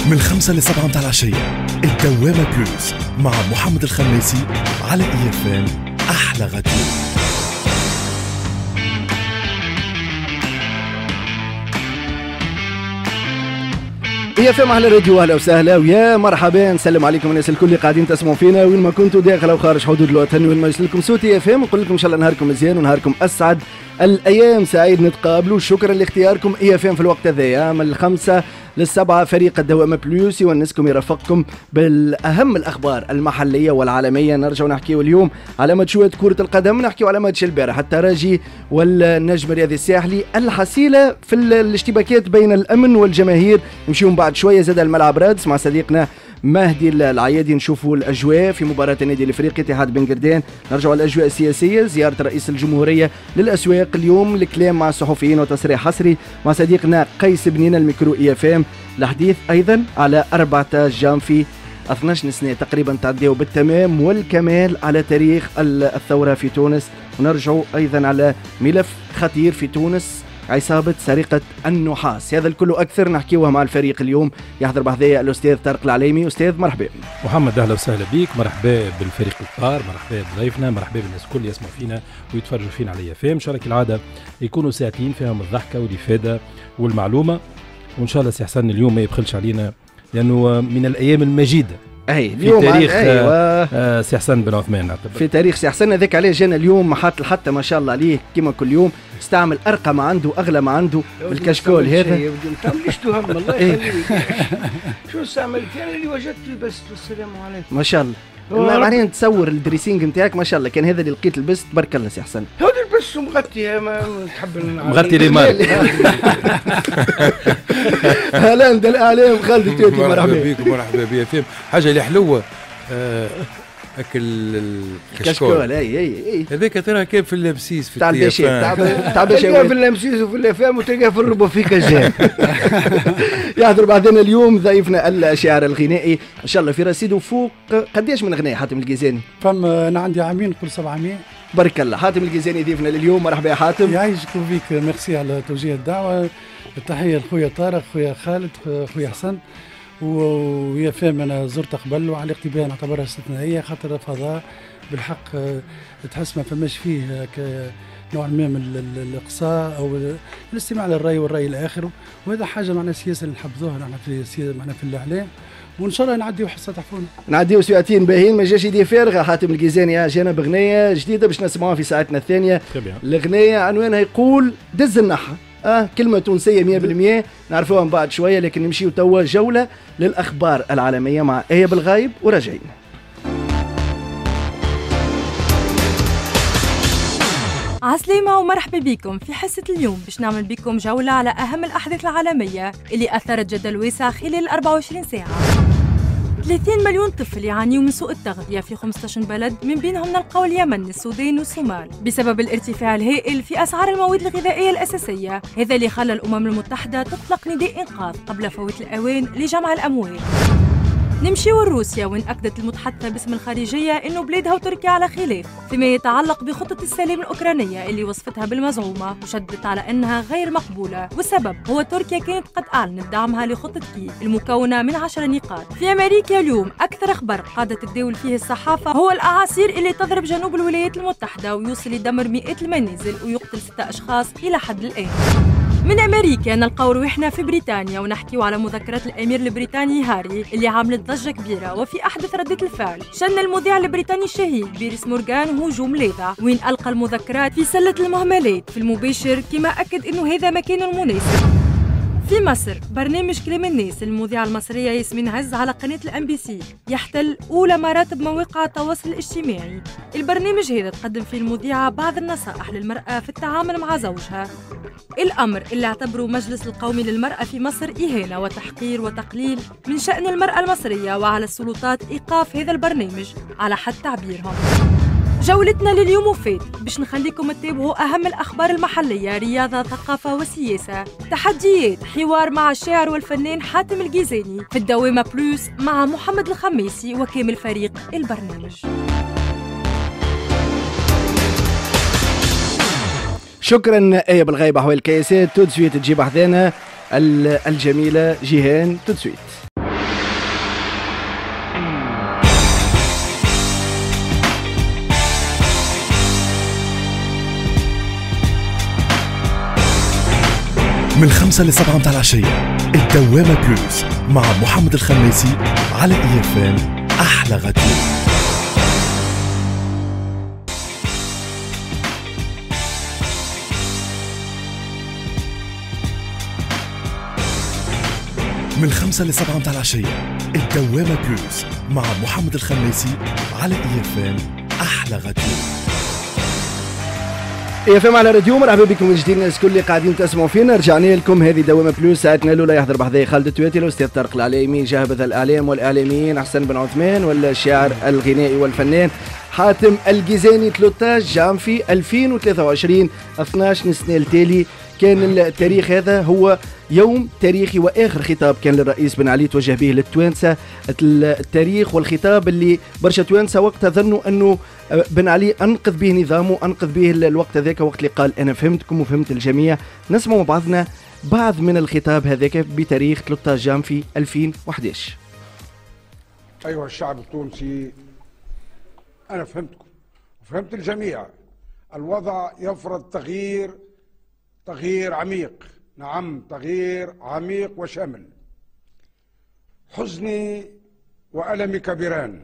من 5 ل 7 متاع العشية الدوامة بلوس مع محمد الخميسي على EFM أحلى غدوة. EFM على الراديو. اهلا وسهلا ويا مرحبا، نسلم عليكم الناس الكل اللي قاعدين تسمعوا فينا وين ما كنتوا داخل او خارج حدود الوطن، وين ما يسلكم صوت EFM. نقول لكم ان شاء الله نهاركم مزيان ونهاركم اسعد الايام، سعيد نتقابلوا. شكرا لاختياركم EFM في الوقت هذايا من 5 ل7. فريق الدوامة بلوس يونسكم يرافقكم بالاهم الاخبار المحليه والعالميه. نرجع نحكيو اليوم على ماتشات كره القدم، نحكيو على ماتش البارح الترجي والنجم الرياضي الساحلي، الحصيله في الاشتباكات بين الامن والجماهير. نمشيو بعد شويه زاد الملعب رادس مع صديقنا مهدي العيادي، نشوفوا الاجواء في مباراه النادي الافريقي اتحاد بن قردان. نرجعوا على الاجواء السياسيه، زياره رئيس الجمهوريه للاسواق اليوم، الكلام مع الصحفيين وتصريح حصري مع صديقنا قيس بنينه الميكرو EFM. الحديث ايضا على 14 جانفي 12 سنه تقريبا تعديوا بالتمام والكمال على تاريخ الثوره في تونس. ونرجعوا ايضا على ملف خطير في تونس، عصابة سرقة النحاس. هذا الكل أكثر نحكيوها مع الفريق اليوم. يحضر بحذايا الأستاذ طارق العليمي. أستاذ مرحبا. محمد أهلا وسهلا بيك، مرحبا بالفريق الطار، مرحبا بضيفنا، مرحبا بالناس الكل يسمعوا فينا ويتفرجوا فينا على EFM. إن شاء الله كالعادة يكونوا ساعتين فيهم الضحكة والإفادة والمعلومة، وإن شاء الله سي حسن اليوم ما يبخلش علينا لأنه من الأيام المجيدة في تاريخ سي حسن بن عثمان. في تاريخ سي حسن هذاك عليه جانا اليوم محط حتى ما شاء الله عليه كما كل يوم استعمل ارقى ما عنده اغلى ما عنده بالكشكول هذا. ليش تهم الله يخليك شو استعملت يعني اللي وجدت لبست والسلام عليكم ما شاء الله. بعدين تصور الدريسينج نتاعك ما شاء الله، كان هذا اللي لقيت لبست تبارك الله سي حسن. هذا البس مغطي ما تحب مغطي لي مال. هلا انت الاعلام خالد توتي مرحبا بكم مرحبا بي حاجه اللي حلوه اكل الكشكول. اي هذاك ترى كان في اللمسيس في تاع الباشا تاع الباشا في اللمسيس وفي الافام وتلقاه في الربو في كجان. يحضر بعدنا اليوم ضيفنا الشاعر الغنائي ان شاء الله في رصيده فوق قداش من غناء حاتم الجيزاني؟ انا عندي عامين نقول 700. بارك الله. حاتم الجيزاني ضيفنا لليوم. مرحبا يا حاتم. يعيشك بيك، ميرسي على توجيه الدعوه. التحيه لخويا طارق، خويا خالد، خويا حسن. ويا فهم انا زرت قبل وعلاقتي بها نعتبرها استثنائيه، خاطر فضاء بالحق تحس ما فماش فيه نوع ما من الاقصاء او الاستماع للراي والراي الاخر، وهذا حاجه معنا سياسه اللي نحفظوها نحن في السياسه معنا في الاعلام، وان شاء الله نعديو حصه تعرفونا. نعديو ساعتين باهين، ما جاش يدي فارغه. حاتم الجيزاني جانا بغنيه جديده باش نسمعوها في ساعتنا الثانيه. الغنيه عنوانها يقول دز النحه. كلمة تونسية 100% نعرفوها من بعد شوية، لكن نمشيو توا جولة للأخبار العالمية مع آية بالغايب وراجعين. عسلامة ومرحبا بكم في حصة اليوم باش نعمل بكم جولة على أهم الأحداث العالمية اللي أثرت جدل واسع خلال 24 ساعة. 30 مليون طفل يعانيوا من سوء التغذية في 15 بلد، من بينهم نلقاو اليمن، السودان والصومال، بسبب الارتفاع الهائل في أسعار المواد الغذائية الأساسية. هذا اللي خلى الأمم المتحدة تطلق نداء إنقاذ قبل فوات الأوان لجمع الأموال. نمشيو لروسيا، وين أكدت المتحدثة باسم الخارجية إنه بلادها وتركيا على خلاف فيما يتعلق بخطة السلام الأوكرانية اللي وصفتها بالمزعومة، وشدت على أنها غير مقبولة، والسبب هو تركيا كانت قد أعلنت دعمها لخطة كييف المكونة من 10 نقاط. في أمريكا اليوم أكثر أخبار قاعدة تتداول فيه الصحافة هو الأعاصير اللي تضرب جنوب الولايات المتحدة ويوصل يدمر مئات المنازل ويقتل 6 أشخاص إلى حد الآن. من أمريكا نلقاو روحنا في بريطانيا ونحكيو على مذكرات الأمير البريطاني هاري اللي عملت ضجة كبيرة، وفي أحدث ردة الفعل شن المذيع البريطاني الشهير بيرس مورغان هجوم لاذع، وين ألقى المذكرات في سلة المهملات في المباشر، كما أكد إنه هذا مكان مناسب. في مصر برنامج كلام الناس المذيعة المصرية ياسمين عز على قناة الMBC يحتل أولى مراتب مواقع التواصل الاجتماعي. البرنامج هذا تقدم فيه المذيعة بعض النصائح للمرأة في التعامل مع زوجها، الأمر اللي اعتبره مجلس القومي للمرأة في مصر إهانة وتحقير وتقليل من شأن المرأة المصرية، وعلى السلطات إيقاف هذا البرنامج على حد تعبيرهم. جولتنا لليوم وفات باش نخليكم تتابعوا أهم الأخبار المحلية، رياضة، ثقافة وسياسة، تحديات، حوار مع الشاعر والفنان حاتم الجيزاني في الدوامة بلوس مع محمد الخميسي وكامل فريق البرنامج. شكرا آية بالغايب أحوال الكياسات. تود سويت تجيب حذانا الجميلة جيهان. تود سويت. من 5 ل 7 متاع العشية الدوامة بلوس مع محمد الخميسي على EFM أحلى غدوة. من 5 ل 7 متاع العشية الدوامة بلوس مع محمد الخميسي على EFM أحلى غدوة. EFM على راديو. مرحبا بكم من جديد الناس الكل اللي قاعدين تسمعوا فينا. رجعنا لكم هذه دوامة بلوس ساعتنا الأولى. يحضر بحذايا خالد التواتي الأستاذ طارق العليمي، جاهبذ الإعلام والإعلاميين أحسن بن عثمان، والشاعر الغنائي والفنان حاتم الجيزاني. 13 جانفي 2023 12 سنة التالي كان التاريخ هذا هو يوم تاريخي وآخر خطاب كان للرئيس بن علي توجه به للتوانسة. التاريخ والخطاب اللي برشا توانسة وقتها ظنوا أنه بن علي أنقذ به نظامه، أنقذ به الوقت هذاك، وقت اللي قال أنا فهمتكم وفهمت الجميع. نسمع مع بعضنا بعض من الخطاب هذاك بتاريخ 13 جانفي 2011. أيها الشعب التونسي، أنا فهمتكم وفهمت الجميع. الوضع يفرض تغيير عميق، نعم تغيير عميق وشامل. حزني وألمي كبيران.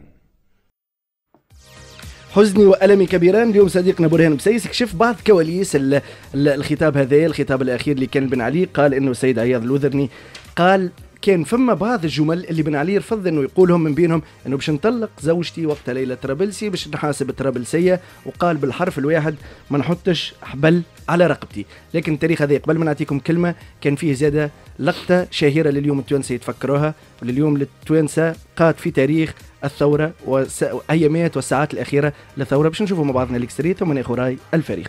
حزني وألمي كبيران. اليوم صديقنا برهان بسيس كشف بعض كواليس الخطاب هذا، الخطاب الأخير اللي كان بن علي. قال إنه السيد عياض الوذرني قال كان فما بعض الجمل اللي بن علي رفض انه يقولهم، من بينهم انه باش نطلق زوجتي وقت ليلة طرابلسي، باش نحاسب الطرابلسية، وقال بالحرف الواحد ما نحطش حبل على رقبتي. لكن التاريخ هذا قبل ما نعطيكم كلمة كان فيه زادة لقطة شهيرة لليوم التوانسة يتفكروها، ولليوم التوانسة قاد في تاريخ الثورة وأيامات والساعات الأخيرة للثورة. باش نشوفوا مع بعضنا الاكستري ثم ناخذ راي الفريق.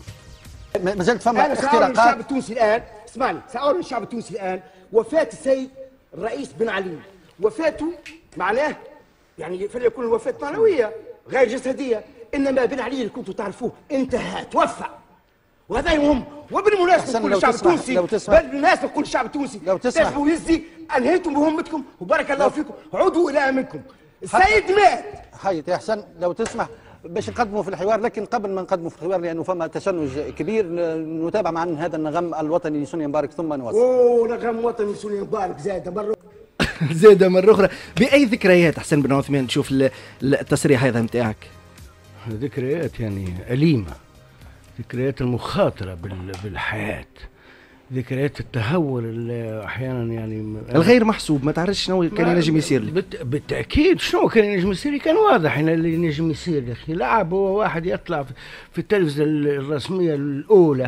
ما زالت فما اختراقات. الشعب التونسي الآن، اسمعني، سأقول للشعب التونسي الآن وفاة السيد الرئيس بن علي، وفاته معناه يعني فليكن الوفاة معنوية غير جسدية، إنما بن علي اللي كنتوا تعرفوه انتهى، توفى، وهذا يهم. وبالمناسبة كل الشعب التونسي، بالمناسبة كل الشعب التونسي، لو تسمح تسمعوا يزي أنهيتم مهمتكم وبارك الله فيكم، عودوا إلى أمنكم. السيد مات. حيت يا حسن لو تسمح باش نقدموا في الحوار، لكن قبل ما نقدموا في الحوار لانه فما تشنج كبير نتابع معنا هذا النغم الوطني لسونيا مبارك ثم نواصل. نغم وطني لسونيا مبارك زاد مرة زاد مرة أخرى. بأي ذكريات أحسن بن عثمان تشوف التصريح هذا نتاعك؟ ذكريات يعني أليمة، ذكريات المخاطرة بالحياة، ذكريات التهور اللي احيانا يعني الغير محسوب، ما تعرفش شنو كان ينجم يصير لي. بالتاكيد شنو كان ينجم يصير، كان واضح ان اللي ينجم يصير. يا اخي لاعب هو واحد يطلع في التلفزه الرسميه الاولى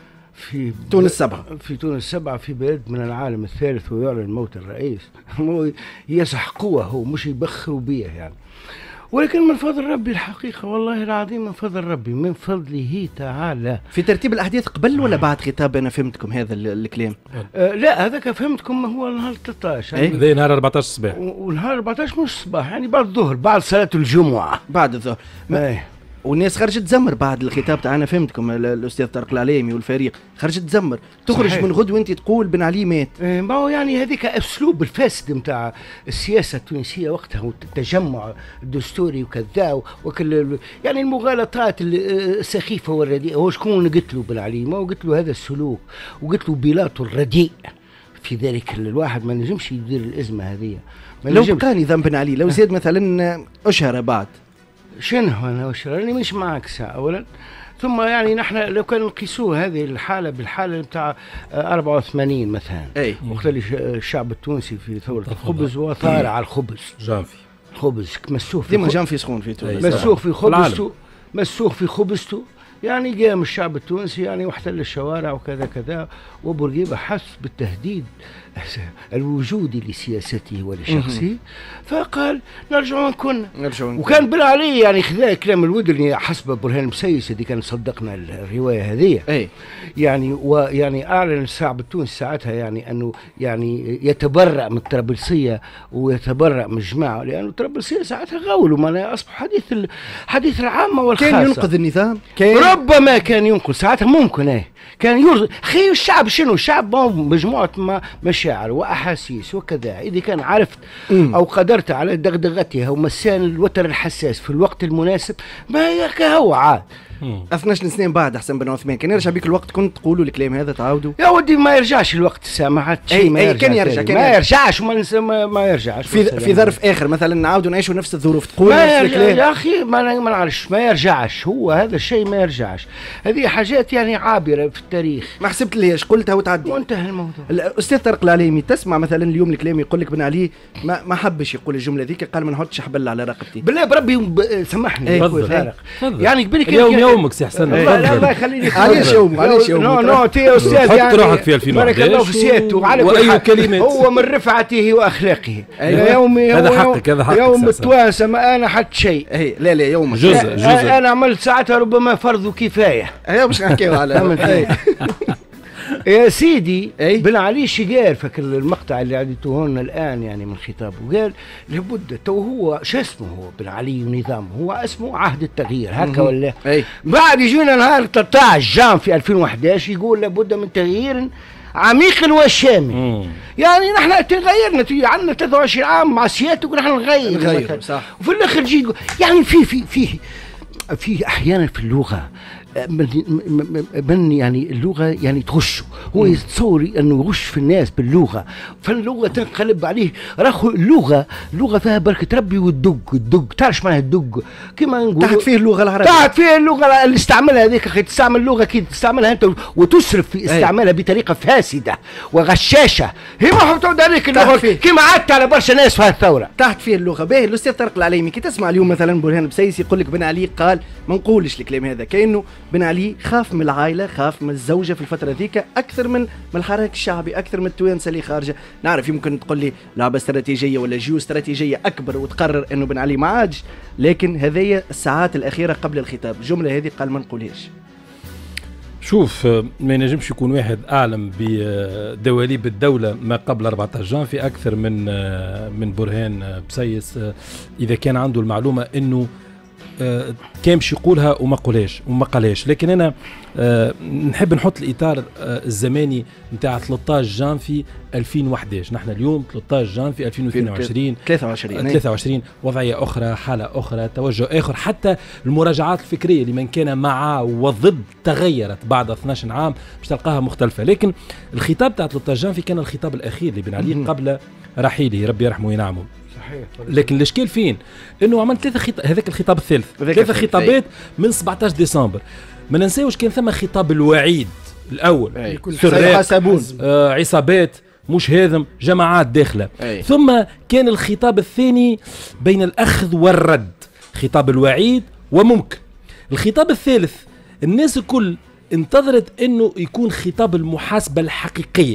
في تونس 7 في تونس 7 في بلد من العالم الثالث ويعلن موت الرئيس. يسح قوه، هو مش يبخروا بيه يعني، ولكن من فضل ربي الحقيقة والله العظيم، من فضل ربي، من فضله تعالى. في ترتيب الأحداث قبل ولا بعد خطاب أنا فهمتكم هذا الكلام؟ لا هذاك فهمتكم هو نهار 13 يعني زي نهار 14 الصباح، ونهار 14 مش الصباح يعني بعد الظهر، بعد صلاة الجمعة، بعد الظهر. والناس خرجت تزمر بعد الخطاب تاعنا، فهمتكم الأستاذ طارق العليمي والفريق خرجت تزمر. تخرج صحيح. من غد وانت تقول بن علي مات. ما هو يعني هذيك أسلوب الفاسد نتاع السياسة التونسية وقتها، والتجمع الدستوري وكذا وكل يعني المغالطات السخيفة والرديئة. هو شكون قتلوا بن علي؟ ما هو قتلوا هذا السلوك، وقتلوا بيلاطه الرديء في ذلك الواحد. ما نجمش يدير الأزمة هذه. لو بقى نظام بن علي، لو زاد مثلا أشهر بعد شنو انا وشرا راني مش معك ساعه اولا، ثم يعني نحن لو كان نقيسوه هذه الحاله بالحاله نتاع 84 مثلا، اي وقت اللي الشعب التونسي في ثوره الخبز وثار على الخبز، جانفي خبز مسوخ ديما جانفي سخون في تونس، مسوخ في خبزته، مسوخ في خبزته. يعني قام الشعب التونسي يعني واحتل الشوارع وكذا كذا، وبورقيبه حس بالتهديد الوجودي لسياسته ولشخصه، فقال نرجع وين كنا. وكان بن علي يعني خذا كلام الودرني حسب برهان مسيس اللي كان صدقنا الروايه هذه، اي يعني ويعني اعلن الشعب التونسي ساعتها يعني انه يعني يتبرأ من الطرابلسيه ويتبرأ من الجماعه، لانه الطرابلسيه ساعتها غاولوا معناها اصبح حديث العامه والخاصه. كان ينقذ النظام، ربما كان ينقذ ساعتها، ممكن كان يرضي. خي الشعب شنو؟ الشعب مجموعه مشاعر واحاسيس وكذا. اذا كان عرفت او قدرت على دغدغتها ومسان الوتر الحساس في الوقت المناسب، ما هو عاد 12 سنه بعد حسن بن عثمان كان يرجع بيك الوقت كنت تقولوا الكلام هذا تعاودوا؟ يا ودي ما يرجعش الوقت سامحت شيء ما يرجع كان يرجع ما يرجعش ما يرجعش في ظرف اخر مثلا نعاودوا نعيشوا نفس الظروف تقول ما يرجع يا اخي ما نعرفش ما يرجعش هو هذا الشيء ما يرجعش هذه حاجات يعني عابره في التاريخ ما حسبت ليش قلتها وتعدي وانتهى الموضوع. الاستاذ طارق العليمي تسمع مثلا اليوم الكلام يقول لك بن علي ما حبش يقول الجمله ذيك قال ما نحطش حبل على رقبتي بالله بربي سامحني تفضل يعني قبلك يومك سي حسن الله يخليك علاش يوم نو تي يا استاذ يعني حط روحك في 2011 بارك الله في سيادته على واي كلمات هو من رفعته واخلاقه يومي هذا حقك يوم التوانسه ما انا حد شيء لا يوم جزء انا عملت ساعتها ربما فرض كفايه باش نحكيو على يا سيدي بن علي شقال فاكر المقطع اللي عديته لنا الان يعني من خطابه وقال لابد تو هو شو اسمه هو بن علي ونظامه هو اسمه عهد التغيير هكا ولا بعد يجينا نهار 13 جان في 2011 يقول لابد من تغيير عميق وشامل يعني نحن تغيرنا عندنا 23 عام مع سيادتك ونحن نغير صح وفي الاخر جي يعني في احيانا في اللغه من يعني اللغه يعني تغشه هو يتصور انه يغش في الناس باللغه فاللغه تنقلب عليه راهو اللغه فيها بركه ربي والدق تعرف معناها الدق كما نقول تحت فيه اللغه العربيه تحت فيه اللغه اللي استعملها هذيك اخي تستعمل اللغه كي تستعملها انت وتسرف في استعمالها بطريقه فاسده وغشاشه هي ما تعود عليك اللغه كما عدت على برشا ناس في هالثوره تحت فيه اللغه باهي الاستاذ طارق العليمي كي تسمع اليوم مثلا برهان بسيس يقول لك بن علي قال ما نقولش الكلام هذا كانه بن علي خاف من العائله خاف من الزوجه في الفتره ذيك اكثر من الحراك الشعبي اكثر من التوانسه اللي خارجه نعرف يمكن تقول لي لعبه استراتيجيه ولا جيو استراتيجيه اكبر وتقرر انه بن علي ما عادش لكن هذه الساعات الاخيره قبل الخطاب الجمله هذه قال ما نقولهاش شوف ما ينجمش يكون واحد اعلم بدواليب الدوله ما قبل 14 جان في اكثر من برهان بسيس اذا كان عنده المعلومه انه كان باش يقولها وما قالهاش لكن انا نحب نحط الاطار الزماني نتاع 13 جانفي 2011 نحن اليوم 13 جانفي 2022 23 وضعيه اخرى حاله اخرى توجه اخر حتى المراجعات الفكريه لمن كان مع وضد تغيرت بعد 12 عام باش تلقاها مختلفه لكن الخطاب تاع 13 جانفي كان الخطاب الاخير لبن علي قبل رحيله ربي يرحمه وينعمه لكن الاشكال فين انه عمل هذاك الخطاب الثالث 3 خطابات من 17 ديسمبر ما ننساوش كان ثم خطاب الوعيد الاول حسابون عصابات مش هاذم جماعات داخله ثم كان الخطاب الثاني بين الاخذ والرد خطاب الوعيد وممكن الخطاب الثالث الناس الكل انتظرت انه يكون خطاب المحاسبه الحقيقيه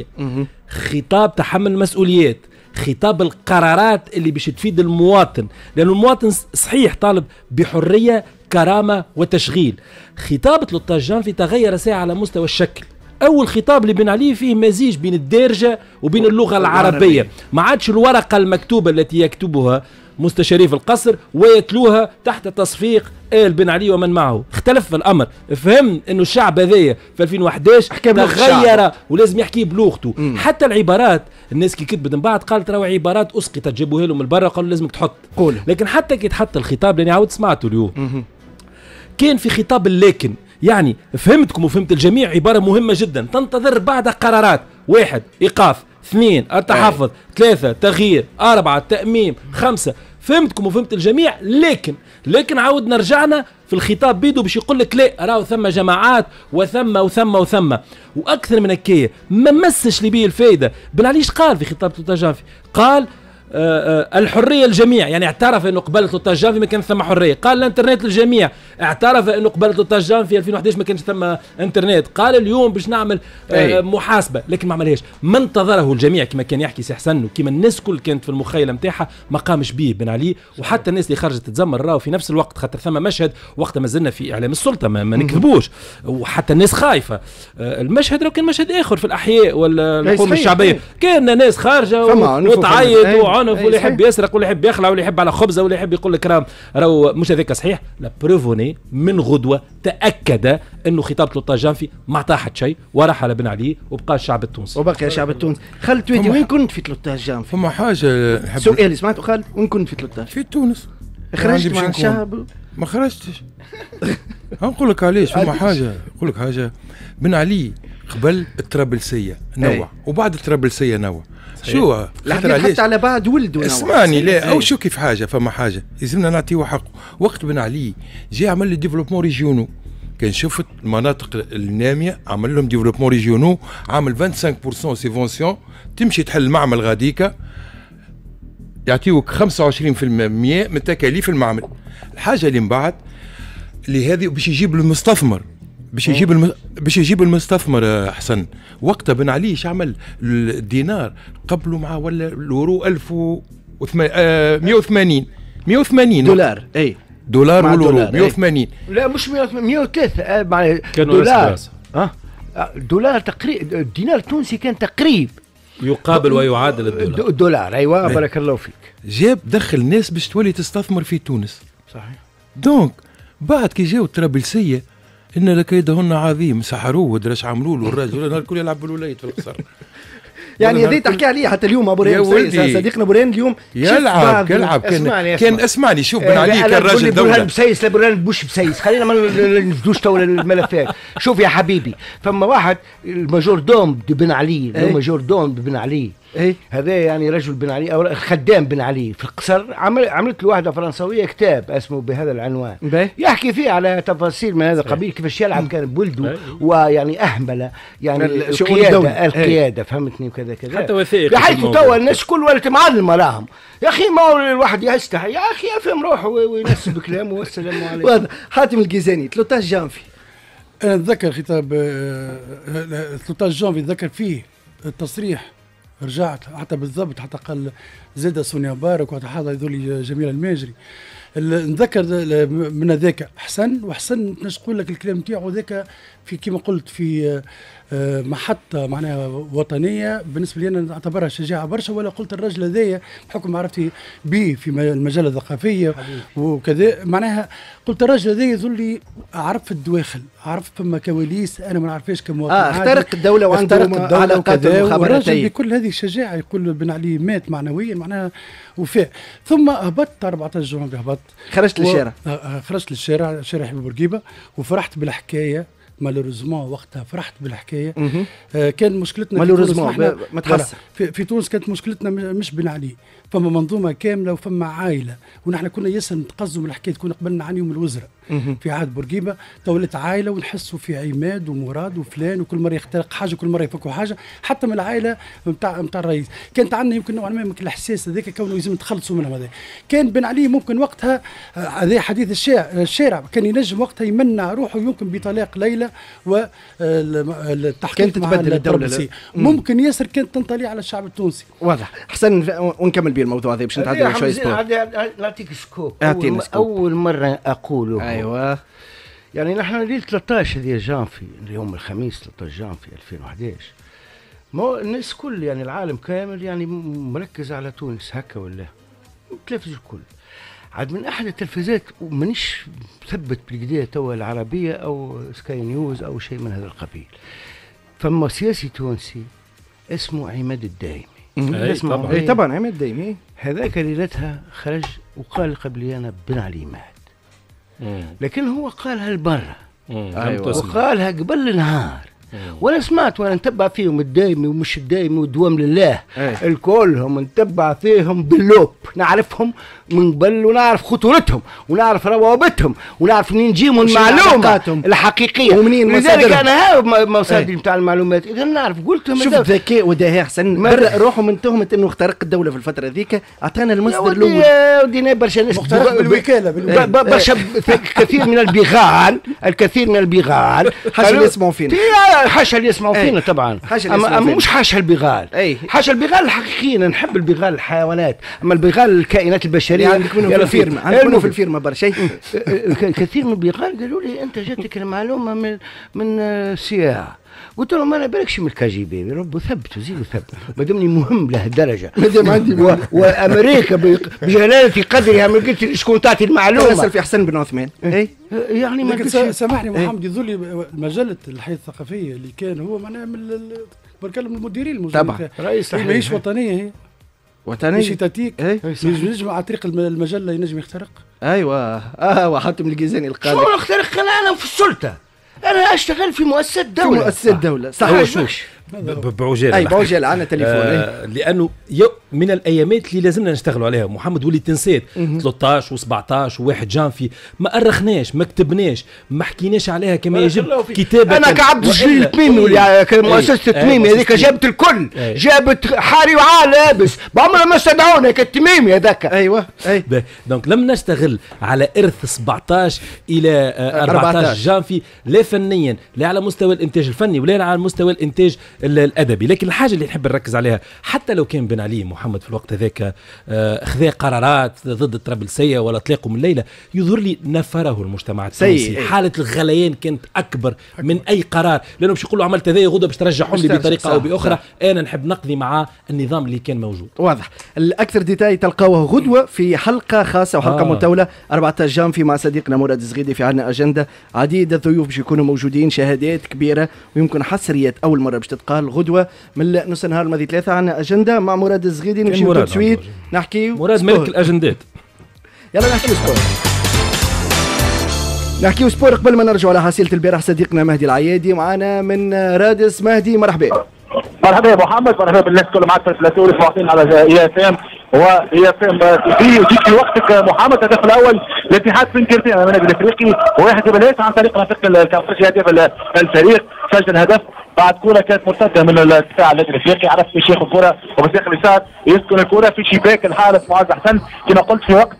خطاب تحمل المسؤوليات خطاب القرارات اللي باش تفيد المواطن لأن المواطن صحيح طالب بحرية كرامة وتشغيل خطاب 13 جانفي تغير ساعة على مستوى الشكل أول خطاب لبن علي فيه مزيج بين الدارجة وبين اللغة العربية ما عادش الورقة المكتوبة التي يكتبها مستشاري في القصر ويتلوها تحت تصفيق آل بن علي ومن معه اختلف الأمر فهم أنه الشعب هذايا في 2011 تغير ولازم يحكي بلغته حتى العبارات الناس كي كتبت من بعد قالت راهو عبارات أسقطت جابوها له من برا قالوا لازمك تحط لكن حتى كي تحط الخطاب لاني عاود سمعته اليوم كان في خطاب اللكن يعني فهمتكم وفهمت الجميع عبارة مهمة جدا تنتظر بعد قرارات 1 إيقاف 2 التحفظ 3 تغيير 4 تأميم 5 فهمتكم وفهمت الجميع لكن عاودنا رجعنا في الخطاب بيدو باش يقول لك لا راهو ثم جماعات وثم واكثر من هكايا ما مسش لي بيه الفايده بن علي قال في خطاب 13 جانفي قال الحريه للجميع يعني اعترف انه قبل 13 جانفي ما كان ثم حريه قال الانترنت للجميع اعترف انه قبل 13 جانفي 2011 ما كانش ثم انترنت قال اليوم باش نعمل محاسبه لكن ما عملهاش ما انتظره الجميع كما كان يحكي سي حسن وكما الناس كل كانت في المخيله نتاعها ما قامش به بن علي وحتى الناس اللي خرجت تتزمر راهو في نفس الوقت خاطر ثم مشهد وقت ما زلنا في اعلام السلطه ما نكذبوش وحتى الناس خايفه المشهد لو كان مشهد اخر في الاحياء والحكومه الشعبيه كان ناس خارجه وتعيط واللي يحب يسرق واللي يحب يخلع واللي يحب على خبزه واللي يحب يقول لك راهو مش هذاك صحيح لا بروفوني من غدوه تاكد انه خطاب 13 جانفي ما عطاه حد شيء وراح على بن علي وبقى الشعب التونسي وبقى الشعب التونسي خالد تويدي وين كنت في 13 جانفي فما حاجه سؤالي سمعت خالد وين كنت في 13 في تونس خرجت مع الشعب ما خرجتش. نقول لك علاش فما حاجه، نقول لك حاجه. بن علي قبل الطرابلسيه نوع وبعد الطرابلسيه نوع. شو حتى على بعد ولد ونوع. اسمعني لا او شو كيف حاجه فما حاجه لازمنا نعطيه حقه. وقت بن علي جاي عمل لي ديفلوبمون ريجيونو، كان شفت المناطق الناميه عمل لهم ديفلوبمون ريجيونو، عامل 25% سيفونسيون، تمشي تحل معمل غاديكا يعطيوك 25% من تكاليف المعمل. الحاجه اللي من بعد اللي هذه باش يجيب المستثمر، باش يجيب المستثمر حسن. وقتها بن علي ايش عمل؟ الدينار قبله معاه ولا اليورو 180 دولار. اي دولار واليورو 180. لا مش 103 دولار. دولار تقريبا. الدينار التونسي كان تقريب يقابل ويعادل الدولار. ايوه بارك الله فيك. جاب دخل ناس باش تولي تستثمر في تونس. صحيح. دونك بعد كي جاو الطرابلسيه ان لكيدهن عظيم، سحروه ودرش عملوا له الراجل النهار الكل يلعب بالولايات في القصر. يعني هذه تحكي عليه حتى اليوم ابو ريان صديقنا ابو ريان اليوم يلعب كان اسمعني شوف بن علي كان راجل دوله بسيس. لا برهان بوش بسيس، خلينا ما نفدوش تو الملفات. شوف يا حبيبي، فما واحد الماجور دوم بن علي، الماجور دوم بن علي هذا يعني رجل بن علي او خدام بن علي في القصر. عملت له واحده فرنسويه كتاب اسمه بهذا العنوان يحكي فيه على تفاصيل من هذا القبيل، كيفاش يلعب كان بولده ويعني اهمل يعني القياده فهمتني وكذا كذا. حتى وثائق بحيث توا الناس كل ولات معلمه راهم. يا اخي ما الواحد يستحي يا اخي يفهم روحه وينسب كلامه والسلام عليكم. واضح. حاتم الجيزاني 13 جانفي انا اتذكر خطاب 13 جانفي ذكر فيه التصريح. رجعت حتى بالضبط حتى قال زاد سونيا بارك وحتى هذول جميل الماجري. نذكر من ذاك حسن وحسن نقول لك الكلام نتاعو ذاك في كما قلت في محطة معناها وطنية. بالنسبة لي أنا أعتبرها شجاعة برشا، ولا قلت الرجل هذايا بحكم معرفتي به في المجال الثقافية وكذا معناها قلت الرجل هذايا يظل عرف الدواخل، عرف فما كواليس أنا ما نعرفش كمواطن. اخترق الدولة وعنده علاقات المخابراتية بكل هذه الشجاعة. يقول بن علي مات معنويا معناها وفاء. ثم هبطت 14 جانفي هبطت خرجت للشارع. خرجت للشارع شارع حبيب بورقيبة وفرحت بالحكاية. مالوريزمون وقتها فرحت بالحكايه. كان مشكلتنا مالوريزمون متحسر في تونس كانت مشكلتنا مش بن علي، فما منظومه كامله وفما عائله، ونحن كنا ياسر نتقزوا من الحكايه. كنا قبلنا عنهم الوزراء في عهد بورقيبه، تولت عائله ونحسوا في عماد ومراد وفلان، وكل مره يخترق حاجه كل مره يفكوا حاجه، حتى من العائله نتاع الرئيس. كانت عندنا يمكن نوعا ما يمكن الاحساس هذاك كونه لازم نتخلصوا منهم. هذا كان بن علي ممكن وقتها هذا حديث الشارع كان ينجم وقتها يمنع روحه يمكن بطلاق ليلى والتحقيق مع الدولة. ممكن ياسر كانت تنطلي على الشعب التونسي. واضح. حسن ونكمل به الموضوع هذا باش نتعدى شوي سبور. نعطيك سكوب. اول مره اقوله. ايوه يعني نحن ليله 13 هذه جانفي اليوم الخميس 13 جانفي 2011 ما الناس كل يعني العالم كامل يعني مركز على تونس هكا ولا التلفزيون الكل. عاد من احد التلفزيات ومانيش مثبت بالقضيه توا العربيه او سكاي نيوز او شيء من هذا القبيل. فما سياسي تونسي اسمه عماد الدايمي. طبعا عماد الدايمي هذاك ليلتها خرج وقال قبلي انا بن علي مات. لكن هو قالها لبرا. وقالها قبل النهار. وانا سمعت وانا نتبع فيهم الدايمي ومش الدايمي والدوام لله الكلهم نتبع فيهم باللوب، نعرفهم من قبل ونعرف خطورتهم ونعرف روابطهم ونعرف منين نجيهم المعلومه الحقيقيه ومنين لذلك انا هاو مصادر نتاع المعلومات. اذا نعرف قلت لهم شوف ذكاء ودهاء حسن برا روحه من تهمه انه اخترق الدوله في الفتره ذيك. اعطانا المصدر الاول يا ودينا برشا ناس مخترق بالوكاله برشا كثير من البغال حاجه اللي يسمعوا فينا حاشا اللي يسمعوا فينا طبعا. اما مش حاشا البغال. حاشا البغال الحقيقيين نحب البغال الحيوانات، اما البغال الكائنات البشريه عندك منهم في الفيرما عندك في الفيرما برشا. كثير من البغال قالوا لي انت جاتك المعلومه من سياع. قلت لهم انا بالكش من الكي جي بي ربوا ثبتوا زيدوا ثبتوا ما دامني مهم لهالدرجه ما دام عندي وامريكا بجلاله قدرها ما قلت لي شكون تعطي المعلومه. نسال في حسن بن عثمان. يعني ما سامحني محمد يظل مجله الحياه الثقافيه اللي كان هو معناها من بنكلم المديرين الموجودين طبعا رئيس ماهيش وطنيه هي وطنيه مش تاتيك. ينجم على طريق المجله ينجم يخترق ايوه حاتم الجيزاني القاضي. شو اخترق انا في السلطه، انا اشتغل في مؤسسه دوله. في مؤسسه دوله صح. هو شوف بعجاله بعجاله عنا تليفون. لانه من الايامات اللي لازمنا نشتغلوا عليها محمد، ولي تنسات 13 و17 و1 جانفي ما أرخناش، ما كتبناش، ما حكيناش عليها كما يجب كتابة. انا كعبد الجليل التميمي مؤسسه التميمي هذيك جابت الكل، جابت حاري وعا لابس بعمرها ما استدعونا كالتميمي هذاك. ايوه دونك لم نشتغل على ارث 17 الى 14 جانفي، لا فنيا لا على مستوى الانتاج الفني ولا على مستوى الانتاج الادبي. لكن الحاجه اللي نحب نركز عليها، حتى لو كان بن علي محمد في الوقت هذاك اخذ قرارات ضد الطرابلسيه ولا اطلاقه من الليله، يظهر لي نفره المجتمع التونسي. حاله الغليان كانت اكبر من اي قرار، لانه باش يقولوا عملت هذا غدا باش ترجعهم لي بطريقه او باخرى. انا نحب نقضي مع النظام اللي كان موجود. واضح. الاكثر ديتاي تلقاوه غدوه في حلقه خاصه وحلقه متولة 14 جانفي مع صديقنا مراد الزغيدي. في عندنا اجنده عديده، ضيوف باش يكونوا موجودين، شهادات كبيره ويمكن حصريات اول مره باش تتقال غدوه من نص نهار الماضي 3. عندنا اجنده مع مراد الزغيدي، نمشيو تو سويت نحكي مراد ملك الاجندات. يلا نحكي سبور. نحكيو سبور قبل ما نرجعوا على حصيله البارح. صديقنا مهدي العيادي معنا من رادس. مهدي مرحبا. مرحبا يا محمد، مرحبا بالناس كل معك في الثلاثوري سمعتين على اي اف ام واي اف ام تي في. وجيت في وقتك محمد. الهدف الاول لاتحاد بنكرتين امام النادي الافريقي، واحد بلاش عن طريق نفق الكافرجي هدف الفريق. سجل هدف بعد كرة كانت مرتده من الدفاع النادي الافريقي، عرف كيف ياخذ الكرة وبساق اليسار يسكن الكرة في شباك الحارس معز حسن. كما قلت في وقت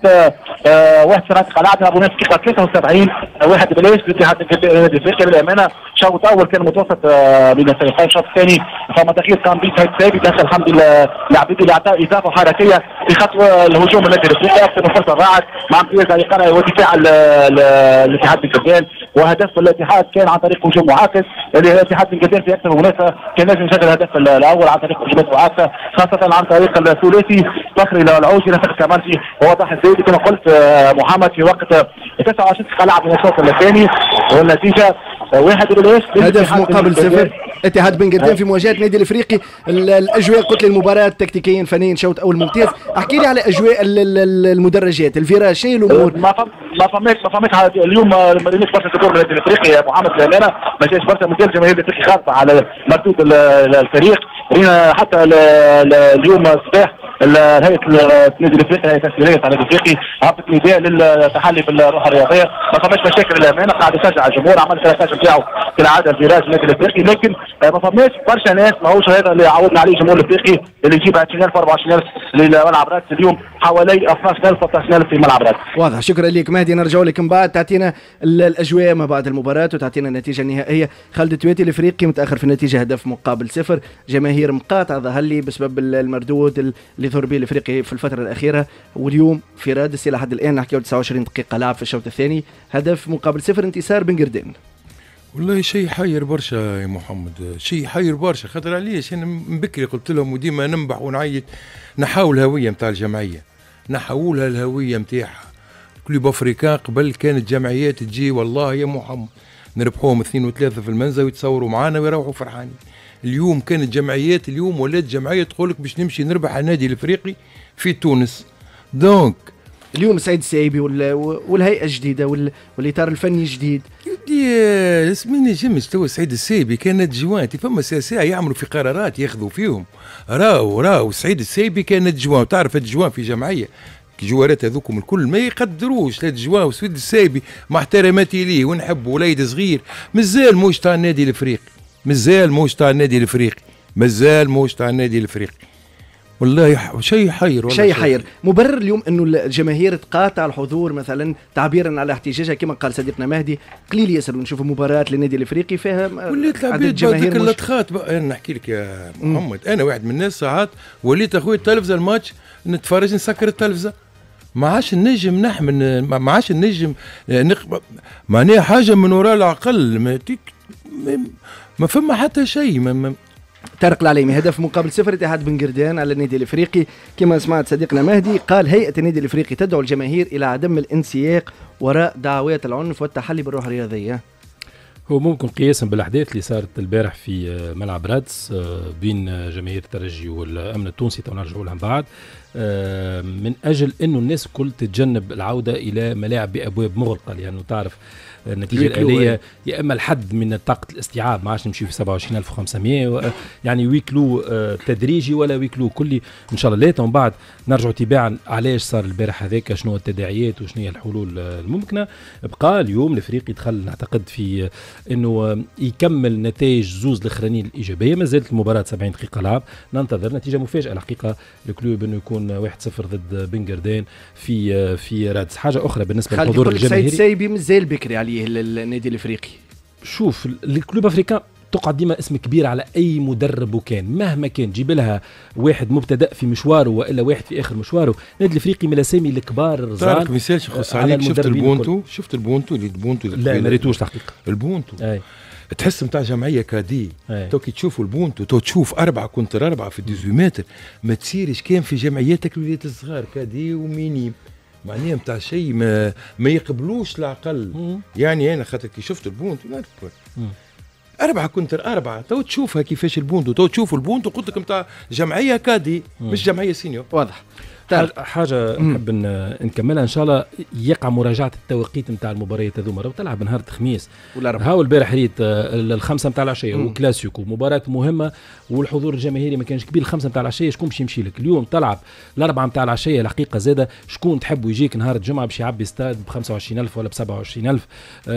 واحد سنوات قلعتها ابو ناس دقيقة 73 واحد بلاش لاتحاد النادي الافريقي. بالامانه الشوط الاول كان متوسط بين الفريقين، الشوط الثاني فما تغيير كان بيت هيتسابي دخل الحمد لله العبيدي اللي اعطى اضافه حركيه في خط الهجوم النادي الافريقي. اكثر من فرصه ضاعت مع امتياز ايقونه ودفاع الاتحاد بن وهدف الاتحاد كان عن طريق هجوم معاكس. الاتحاد بن في اكثر من مناسبه كان لازم يسجل الهدف الاول عن طريق هجمات معاكسه، خاصه عن طريق الثلاثي فخري العوجي نفخ كمانجي ووضح الزيدي. كما قلت محمد في وقت 29 دقيقه لعب من الشوط الثاني والنتيجه 1-0 هدف مقابل 0. اتحاد بن في مواجهه النادي الافريقي. الاجواء قلت لي المباراه تكتيكيا فنيا شوط اول ممتاز. احكي لي على اجواء المدرجات الفيراج، شنو الامور؟ ما فماش اليوم ما ريناش برشا جمهور النادي الافريقي يا محمد للامانه، ما جاش برشا مثال جماهير الافريقي خاصه على مردود الفريق. رينا حتى اليوم الصباح هيئه النادي الافريقي، هيئه تسجيليه النادي الافريقي عطت نداء للتحلي بالروح الرياضيه. ما فماش مشاكل للامانه، قاعد يشجع الجمهور، عمل الثلاثه نتاعو كالعاده الفيراج النادي الافريقي. لكن ما فماش برشا ناس، ماهوش هذا اللي عودنا عليه الجمهور الافريقي اللي يجيب 20000 24,000 لملعب رادس. اليوم حوالي 12,000 13,000 في ملعب رادس. واضح. شكرا لك مهدي. نرجعوا لك من بعد تعطينا الاجواء ما بعد المباراه وتعطينا النتيجه النهائيه. خالد تويتي الافريقي متاخر في النتيجه هدف مقابل 0. جماهير مقاطعه ظهر لي بسبب المردود اللي ظهر به الافريقي في الفتره الاخيره. واليوم في رادس الى حد الان نحكيو 29 دقيقه لعب في الشوط الثاني، هدف مقابل 0 انتصار بن قردان. والله شيء حير برشا يا محمد، شيء حير برشا. خاطر علاش انا من بكري قلت لهم وديما ننبح ونعيط، نحاول الهويه نتاع الجمعيه، نحولها الهويه نتاعها. كلوب افريكان قبل كانت جمعيات تجي والله يا محمد نربحوهم 2 و3 في المنزه ويتصوروا معانا ويروحوا فرحانين. اليوم كانت جمعيات، اليوم ولات جمعيه تقول لك باش نمشي نربح النادي الافريقي في تونس. دونك اليوم سعيد السايبي والهيئه الجديده والاطار الفني الجديد. اسمي نجمش تو سعيد السايبي كانت جوانتي فما ساعه يعملوا في قرارات ياخذوا فيهم. راو سعيد السايبي كانت جوان، تعرف الجوان في جمعيه جوارات هذوكم الكل ما يقدروش. لا جوان وسعيد السايبي مع احتراماتي ليه ونحب وليد صغير مازال موش تاع النادي الافريقي، مازال موش تاع النادي الافريقي، مازال موش تاع النادي الافريقي. والله شيء حير، شيء حير. مبرر اليوم انه الجماهير تقاطع الحضور مثلا تعبيرا على احتجاجها كما قال صديقنا مهدي. قليل ياسر نشوفوا مباراه للنادي الافريقي فيها عدد جماهير اللطخات. انا نحكي لك يا محمد، انا واحد من الناس ساعات وليت اخوي التلفزه الماتش نتفرج نسكر التلفزه، ما عادش النجم نحمل، ما عادش النجم معناها حاجه من وراء العقل. ما فما حتى شيء. طارق العليمي هدف مقابل 0 اتحاد بن قردان على النادي الافريقي. كما سمعت صديقنا مهدي قال هيئه النادي الافريقي تدعو الجماهير الى عدم الانسياق وراء دعوات العنف والتحلي بالروح الرياضيه. هو ممكن قياسا بالاحداث اللي صارت البارح في ملعب رادس بين جماهير الترجي والامن التونسي تو نرجعوا لها من بعد، من اجل انه الناس الكل تتجنب العوده الى ملاعب بابواب مغلقه، لانه تعرف النتيجه الآلية يا اما الحد من طاقه الاستيعاب ما عادش نمشي في 27500 يعني ويكلو تدريجي ولا ويكلو كلي ان شاء الله. لا ومن بعد نرجعوا تباعا علاش صار البارح هذاك، شنو التداعيات وشنو هي الحلول الممكنه. بقى اليوم الافريقي دخل نعتقد في انه يكمل نتائج زوز الاخرانيين الايجابيه، ما زالت المباراه 70 دقيقه لعب، ننتظر نتيجه مفاجاه الحقيقه الكلوب انه يكون 1-0 ضد بنغردان في رادس. حاجه اخرى بالنسبه للحضور الجماهيري، سيد سايبي مازال بكري عليه النادي الافريقي. شوف الكلوب افريقيا تقعد ديما اسم كبير على اي مدرب، وكان مهما كان جيب لها واحد مبتدأ في مشواره والا واحد في اخر مشواره. النادي الافريقي من الاسامي الكبار الرزان. طارق مثال شخص عليك، شفت البونتو لا ما ريتوش تحقيقا البونتو تحس متاع جمعيه كادي. تو كي تشوفوا البونتو تو تشوف 4 كونتر 4 في 18 متر، ما تصيرش كان في جمعياتك الوليدات الصغار كادي ومينيم معناها متاع شيء ما يقبلوش العقل. يعني انا خاطر كي شفت البونتو 4 كونتر 4 تو تشوفها كيفاش البونتو، تو تشوفوا البونتو قلت لك متاع جمعيه كادي مش جمعيه سينيور. واضح. حاجه نحب نكملها ان شاء الله، يقع مراجعه التوقيت نتاع المباريات هذوما. راهو تلعب نهار الخميس هاو البارح ريت الخمسه نتاع العشيه وكلاسيكو مباراه مهمه والحضور الجماهيري ما كانش كبير. الخمسه نتاع العشيه شكون باش يمشي لك؟ اليوم تلعب الاربعه نتاع العشيه الحقيقه زاده شكون تحب يجيك نهار الجمعه باش يعبي استاد ب 25000 ولا ب 27000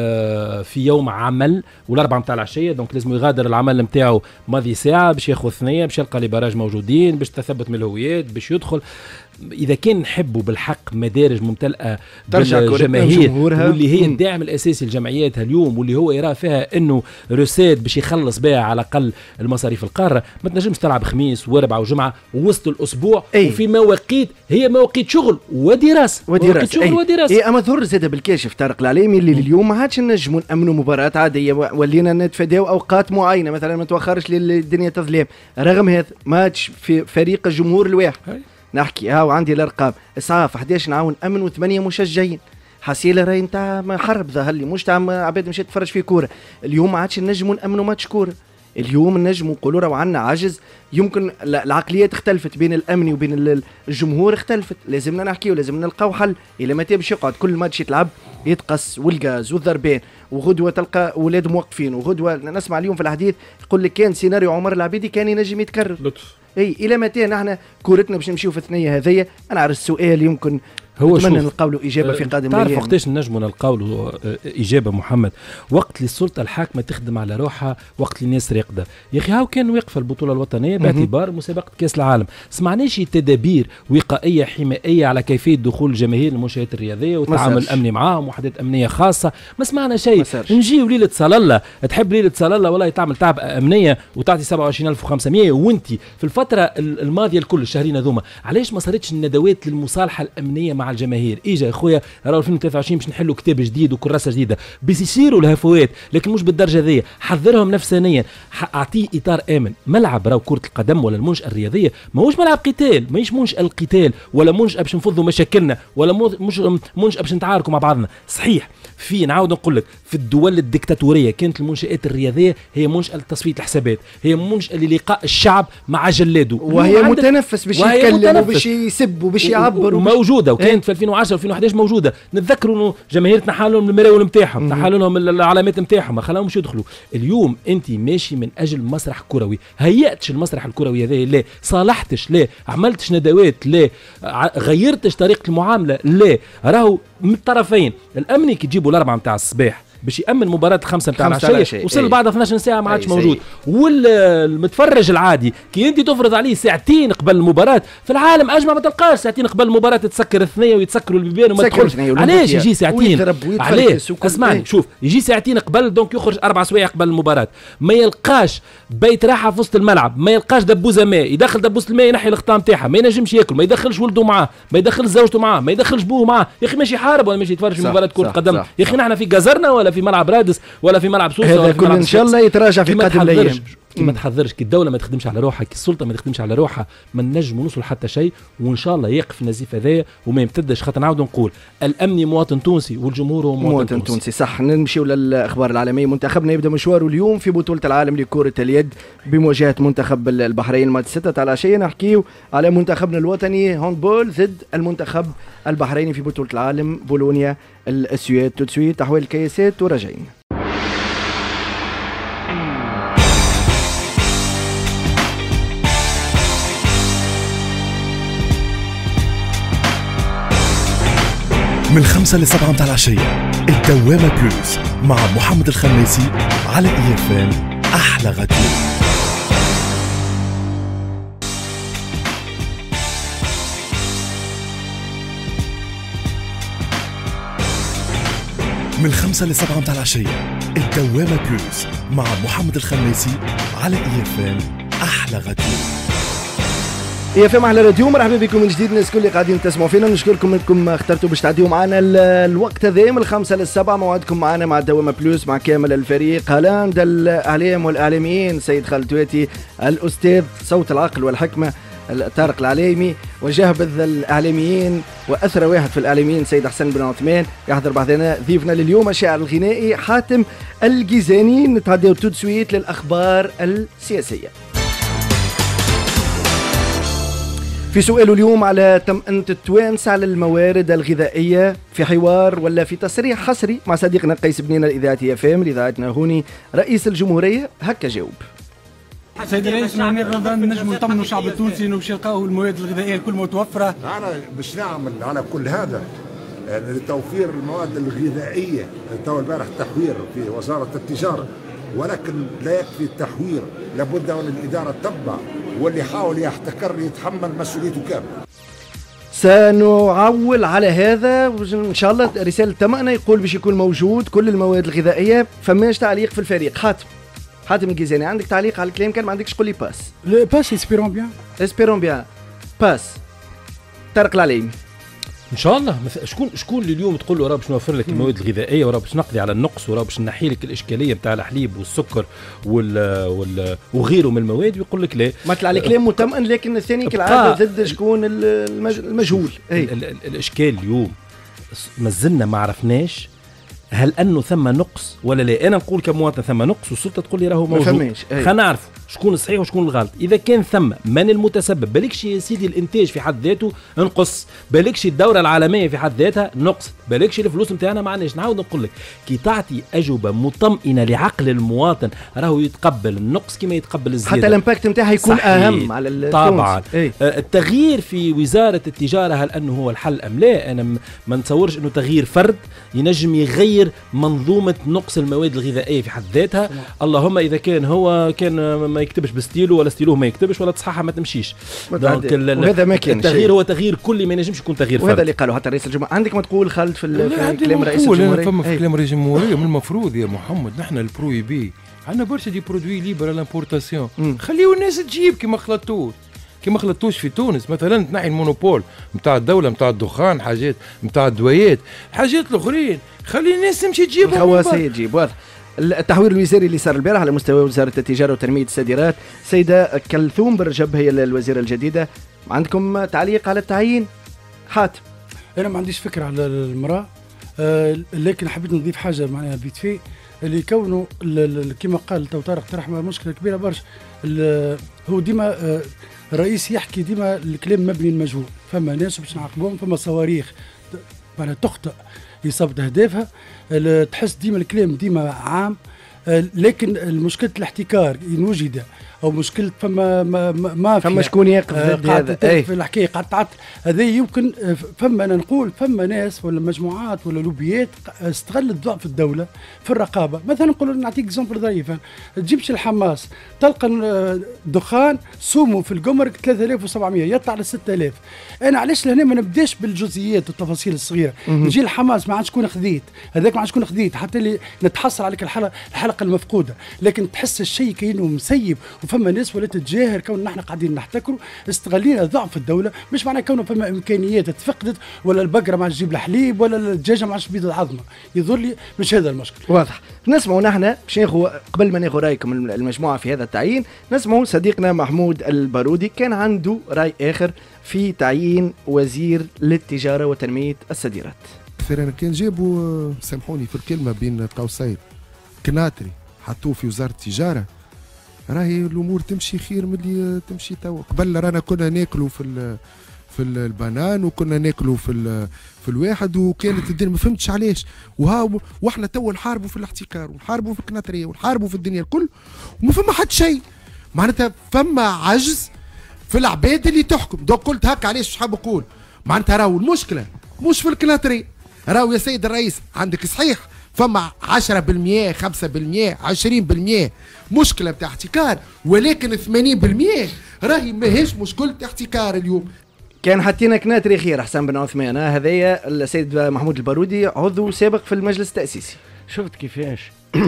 في يوم عمل، والاربعه نتاع العشيه دونك لازم يغادر العمل نتاعو ماضي ساعه باش ياخذ ثنيه باش يلقى لي باراج موجودين باش تثبت من الهويات باش يدخل. إذا كان نحبوا بالحق مدارج ممتلئة بالجماهير واللي هي الداعم الأساسي لجمعياتها اليوم واللي هو يرى فيها إنه رساد باش يخلص بها على الأقل المصاريف القارة، ما تنجمش تلعب خميس واربعة وجمعة ووسط الأسبوع وفي مواقيت هي مواقيت شغل ودراسة ودراسة. أما ظهر زاد بالكاشف طارق العليمي اللي اليوم ما عادش نجموا نأمنوا مباراة عادية، ولينا نتفاداو أوقات معينة مثلا ما توخرش للدنيا تظلم. رغم هذا ماتش في فريق الجمهور الواحد نحكي وعندي الارقام اسعاف 11 نعاون امن و8 مشجعين، حسيله راهي نتاع حرب ظهر لي مش تاع عباد مشات تفرج في كوره. اليوم ما عادش نجموا نامنوا ماتش كوره، اليوم نجموا نقولوا راهو عندنا عجز. يمكن العقليات اختلفت بين الامني وبين الجمهور اختلفت، لازمنا نحكي ولازم نلقاو حل. الا ما تبش يقعد كل ماتش يتلعب يتقص والغاز والضربان وغدوه تلقى اولاد موقفين وغدوه نسمع اليوم في الحديث يقول لك كان سيناريو عمر العبيدي كان ينجم يتكرر لطف. الى متى نحن كورتنا باش نمشيو في الثنيه هذيا؟ انا عارف السؤال يمكن هو نتمنى نلقاو له اجابه في قادم الايام. تعرف وقتاش نجموا نلقاو له اجابه محمد؟ وقت اللي السلطه الحاكمه تخدم على روحها، وقت اللي الناس راقده. يا اخي هاو كان واقفه البطوله الوطنيه باعتبار مسابقه كاس العالم، سمعناش تدابير وقائيه حمائيه على كيفيه دخول الجماهير للمنشات الرياضيه والتعامل الامني معاهم، وحدات امنيه خاصه، ما سمعنا شيء. نجيو ليله صلاله، تحب ليله صلاله والله تعمل تعب امنيه وتعطي 27500 وانت في الفتره الماضيه الكل الشهرين هذوما علاش ما صارتش الندوات للمصالحه الامنيه مع الجماهير؟ اجا اخويا راهو 2023 باش نحلوا كتاب جديد وكراسه جديده، بس يصيروا الهفوات لكن مش بالدرجه ذي. حذرهم نفسيا، اعطيه اطار امن. ملعب راهو كره القدم ولا المنشاه الرياضيه ماهوش ملعب قتال، ماهيش منشاه القتال ولا منشاه باش نفضوا مشاكلنا ولا مش منشاه باش نتعاركوا مع بعضنا. صحيح في نعاود نقول لك في الدول الدكتاتوريه كانت المنشآت الرياضيه هي منشاه لتصفيه الحسابات، هي منشاه للقاء الشعب مع جلاده، وهي متنفس باش يتكلم وباش يسب وباش يعبر وموجوده وكانت في 2010 و2011 موجوده. نتذكروا انه جماهير تنحى لهم المراول نتاعهم، تنحى لهم العلامات نتاعهم، ما خلاهمش يدخلوا. اليوم انت ماشي من اجل مسرح كروي، هيأتش المسرح الكروي هذا، لا صالحتش، لا عملتش ندوات، لا غيرتش طريقه المعامله، لا راهو من الطرفين. الامني كي تجيبوا الاربعه نتاع الصباح باش يأمن مباراة 5 نتاع العشية وصل بعد 12 ساعة ما عادش موجود، والمتفرج العادي كي انت تفرض عليه ساعتين قبل المباراة في العالم اجمع ما تلقاش ساعتين قبل المباراة تسكر الثنية ويتسكروا البيبان وما تدخلش. علاش يجي ساعتين؟ علاش؟ اسمعني شوف يجي ساعتين قبل دونك يخرج 4 سوايع قبل المباراة، ما يلقاش بيت راحة في وسط الملعب، ما يلقاش دبوزة ماء، يدخل دبوزة الماء ينحي الخطام نتاعها، ما ينجمش ياكل، ما يدخلش ولده معاه، ما يدخلش زوجته معاه، ما يدخلش بوه معاه. يا اخي ماشي يحارب ولا ماشي يتفرج في مباراة كرة قدم. يا اخي نحن في جزرنا ولا في ملعب رادس ولا في ملعب سوسه هذا كل ان شاء الله يتراجع في قادم الايام. كي ما تحضرش، كي الدوله ما تخدمش على روحها، كي السلطه ما تخدمش على روحها، ما نجم نوصل حتى شيء. وان شاء الله يقف النزيف هذايا وما يمتدش، خاطر نعاود نقول الامني مواطن تونسي والجمهور هو مواطن تونسي. صح. نمشيو للاخبار العالميه. منتخبنا يبدا مشواره اليوم في بطوله العالم لكره اليد بمواجهه منتخب البحرين الماتش 6 تاع العشيه. نحكيو على منتخبنا الوطني هاندبول ضد المنتخب البحريني في بطوله العالم بولونيا السويد. تو سويت احوال الكياسات وراجعين. من 5 ل 7 متاع العشية الدوامة بلوس مع محمد الخميسي على EFM أحلى غدير. من 5 ل 7 متاع العشية الدوامة بلوس مع محمد الخميسي على EFM أحلى غدير. EFM على راديو. مرحبا بكم من جديد الناس كل اللي قاعدين تسمعوا فينا. نشكركم انكم اخترتوا باش تعديوا معنا الوقت هذا من 5 ل 7. موعدكم معنا مع الدوامة بلوس مع كامل الفريق، هالاند الاعلام والاعلاميين سيد خالد تواتي، الاستاذ صوت العقل والحكمة طارق العليمي، وجهبذ الاعلاميين واثرى واحد في الاعلاميين سيد حسن بن عثمان. يحضر بعضنا ضيفنا لليوم الشاعر الغنائي حاتم الجيزاني. نتعداو تو سويت للاخبار السياسيه. في سؤال اليوم على طمأنة التوانسة على الموارد الغذائية، في حوار ولا في تصريح حصري مع صديقنا قيس بنينة لإذاعة EFM لإذاعتنا هوني رئيس الجمهورية. هكا جاوب. سيد الرئيس، نجم نطمنوا الشعب التونسي انه باش يلقاو المواد الغذائيه الكل متوفره. انا باش نعمل على كل هذا لتوفير المواد الغذائيه. تو البارح تحوير في وزاره التجاره، ولكن لا يكفي التحوير، لابد ان الاداره تتبع، واللي يحاول يحتكر يتحمل مسؤوليته كامله. سنعول على هذا ان شاء الله. رساله تمأنا يقول باش يكون موجود كل المواد الغذائيه. فماش تعليق في الفريق. حاتم الجيزاني، عندك تعليق على الكلام؟ كان ما عندكش قول لي باس. باس اسبيرون بيان باس. طارق العليمي ان شاء الله. شكون اللي اليوم تقول له راه باش نوفر لك المواد الغذائيه وراه باش نقضي على النقص وراه باش نحي لك الاشكاليه نتاع الحليب والسكر وغيره من المواد، ويقول لك لا. مثل على كلام مطمئن، لكن الثاني كالعاده ضد شكون المجهول. الاشكال اليوم مازلنا ما عرفناش هل انه ثم نقص ولا لا. انا نقول كمواطن ثم نقص والسلطه تقول لي راهو موجود. خلينا نعرف شكون الصحيح وشكون الغلط. اذا كان ثم من المتسبب، بالكش يا سيدي الانتاج في حد ذاته نقص، بالكش الدوره العالميه في حد ذاتها نقص، بالكش الفلوس نتاعنا ما عندناش. نعاود نقول لك كي تعطي اجوبه مطمئنه لعقل المواطن راهو يتقبل النقص كما يتقبل الزياده، حتى الامباكت نتاعها يكون اهم على التونس. طبعا التغيير في وزاره التجاره هل انه هو الحل ام لا؟ انا ما نتصورش انه تغيير فرد ينجم يغير منظومه نقص المواد الغذائيه في حد ذاتها. اللهم اذا كان هو كان ما يكتبش بستيلو ولا ستيلوه ما يكتبش ولا تصححها ما تمشيش. وهذا ما كان التغيير هو تغيير كلي، ما ينجمش يكون تغيير فرد. وهذا اللي قالوا حتى رئيس الجمهوريه. عندك ما تقول خالد في كلام رئيس الجمهوريه؟ فما في كلام رئيس الجمهوريه من المفروض يا محمد نحن البرويبي عندنا برشا دي برودوي ليبر لامبورتاسيون، خليوا الناس تجيب كيما خلطوش في تونس. مثلا تنحي المونوبول نتاع الدوله نتاع الدخان، حاجات نتاع الدويات، حاجات الاخرين خلي الناس تمشي تجيب الخواسيه تجيب. واضح. التحوير الوزاري اللي صار البارح على مستوى وزاره التجاره وتنميه الصادرات، سيده كلثوم برجب هي الوزيره الجديده. عندكم تعليق على التعيين؟ حاتم. انا ما عنديش فكره على المراه، لكن حبيت نضيف حاجه معناها بيتفي اللي كونه كما قال تو طارق طرح مشكله كبيره برشا. هو ديما الرئيس يحكي ديما الكلام مبني المجهول. فما ناس باش نعاقبهم، فما صواريخ معناها تخطئ يصبت اهدافها. تحس ديما الكلام ديما عام، لكن المشكله الاحتكار ان وجد او مشكله فما شكون يقف ضد هذا في الحكايه قاعد تعطل هذا يمكن. فما انا نقول فما ناس ولا مجموعات ولا لوبيات استغلت ضعف الدوله في الرقابه. مثلا نقول نعطيك اكزومبل ظريف، تجيبش الحماس تلقى دخان سومو في القمر 3700 يطلع ل 6000. انا علاش لهنا ما نبداش بالجزئيات والتفاصيل الصغيره، نجي الحماس ما عادش شكون خذيت هذاك، ما عادش شكون خذيت حتى اللي نتحصل عليك الحاله الحلقه المفقوده، لكن تحس الشيء كأنه مسيب، وفما ناس ولات تتجاهل كون نحن قاعدين نحتكروا استغلينا ضعف الدوله، مش معناه كونه فما امكانيات تفقدت ولا البقره ما عادش تجيب الحليب ولا الدجاجه ما عادش تبيض العظمه، يظهر لي مش هذا المشكل. واضح. نسمعوا نحن باش ناخذ قبل ما ناخذ رايكم المجموعه في هذا التعيين، نسمعوا صديقنا محمود البارودي كان عنده راي اخر في تعيين وزير للتجاره وتنميه الصادرات. انا كان جابوا سامحوني في الكلمه بين قوسين كناتري حطوه في وزاره التجاره، راهي الامور تمشي خير من اللي تمشي توا. قبل رانا كنا ناكلوا في البنان وكنا ناكلوا في الواحد، وكانت الدنيا ما فهمتش علاش، واحنا توا نحاربوا في الاحتكار ونحاربوا في الكناتريه ونحاربوا في الدنيا الكل وما فما حد شيء. معناتها فما عجز في العباد اللي تحكم. دوك قلت هكا علاش حاب نقول معناتها راهو المشكله مش في الكناتريه، راهو يا سيد الرئيس عندك صحيح فما 10% 5% 20% مشكله بتاع احتكار، ولكن 80% راهي ماهيش مشكله احتكار اليوم. كان حطينا كناتري خير حسن بن عثمان. هذايا السيد محمود البارودي عضو سابق في المجلس التأسيسي. شفت كيفاش؟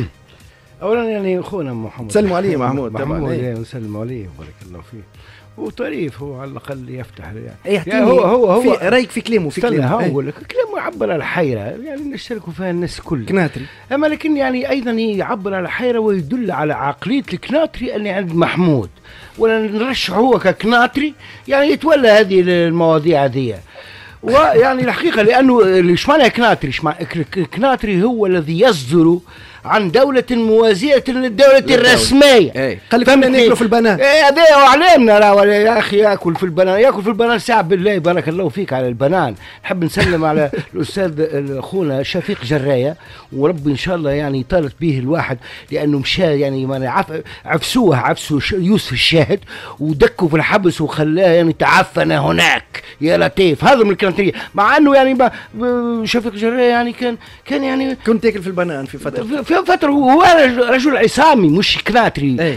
اولا يعني اخونا محمود سلموا عليه محمود طبعا نسلم عليه بارك الله فيه، وطريف هو على الاقل يفتح يعني هو في رايك في كلامه في كلامه هو لك كلامه يعبر على الحيره يعني نشتركوا فيها الناس الكل كناتري، اما لكن يعني ايضا يعبر على الحيره ويدل على عقليه الكناتري اللي عند محمود، ولا نرشح هو ككناتري يعني يتولى هذه المواضيع هذه. ويعني الحقيقه لانه ايش معنى كناتري؟ كناتري هو الذي يصدر عن دولة موازية للدولة الرسمية. خلينا ناكلوا في البنان. هذا علمنا راه يا اخي ياكل في البنان، ياكل في البنان ساعة بالله بارك الله فيك على البنان. نحب نسلم على الاستاذ اخونا شفيق جرايه، وربي ان شاء الله يعني يطالت به الواحد لانه مشى يعني عفسوا يوسف الشاهد ودكوا في الحبس وخلاه يعني تعفن هناك يا لطيف. هذا من الكناترية، مع انه يعني شفيق جرايه يعني كان يعني كنت تاكل في البنان في فترة هو رجل عصامي مش كناتري.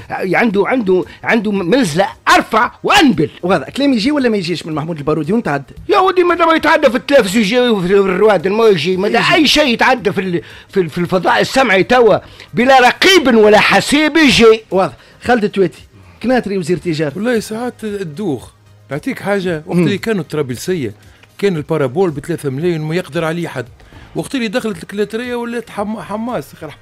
عنده منزلة ارفع وانبل. وهذا كلام يجي ولا ما يجيش من محمود البارودي ونتعدى يا ودي ما دام يتعدى في التلفزيون يجي في الرواد ما يجي ما اي شيء يتعدى في الفضاء السمعي توا بلا رقيب ولا حسيب يجي. واضح. خالد التويتي كناتري وزير التجارة. والله ساعات الدوخ نعطيك حاجة. وقت اللي كانوا الطرابلسية كان البارابول ب3 ملايين ما يقدر عليه حد. وقت اللي دخلت الكناترية ولات حماس خير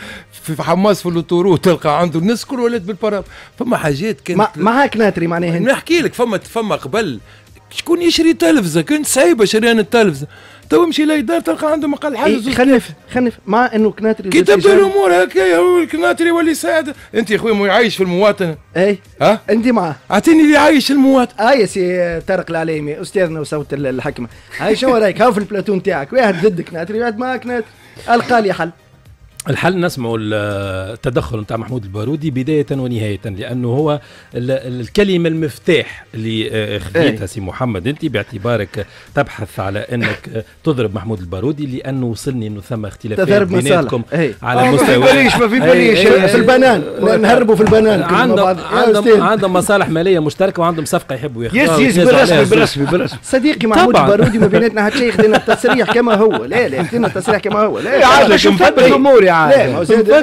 حماس في اللوتورو تلقى عنده الناس كل ولات بالبراب. فما حاجات كانت معها كناتري معناها نحكي لك. فما قبل شكون يشري تلفزه كانت صعيبه شريان التلفزه، تو امشي ليدار تلقى عنده مقال حاجه خنف مع انه كناتري كي تبدا الامور هكايا. هو الكناتري واللي يساعد انت يا خويا ما يعيش في المواطن. اي ها انت معاه اعطيني اللي يعيش المواطن. يا سي طارق العليمي استاذنا وصوت الحكمه. هاي شنو رايك؟ هاو في البلاتون تاعك واحد ضد كناتري واحد مع كناتري، القى لي حل. الحل نسمعوا التدخل نتاع محمود البارودي بداية ونهاية، لأنه هو الكلمة المفتاح اللي خذيتها سي محمد أنت باعتبارك تبحث على أنك تضرب محمود البارودي، لأنه وصلني أنه ثم اختلافات بيناتكم على مستوى ما في بليش في البنان نهربوا في البنان. عندهم مصالح مالية مشتركة وعندهم صفقة يحبوا ياخذوها. يس بالرسمي صديقي محمود البارودي ما بيناتنا حتى شيء خدينا التصريح كما هو. لا خدينا التصريح كما هو. لا شوف الأمور لا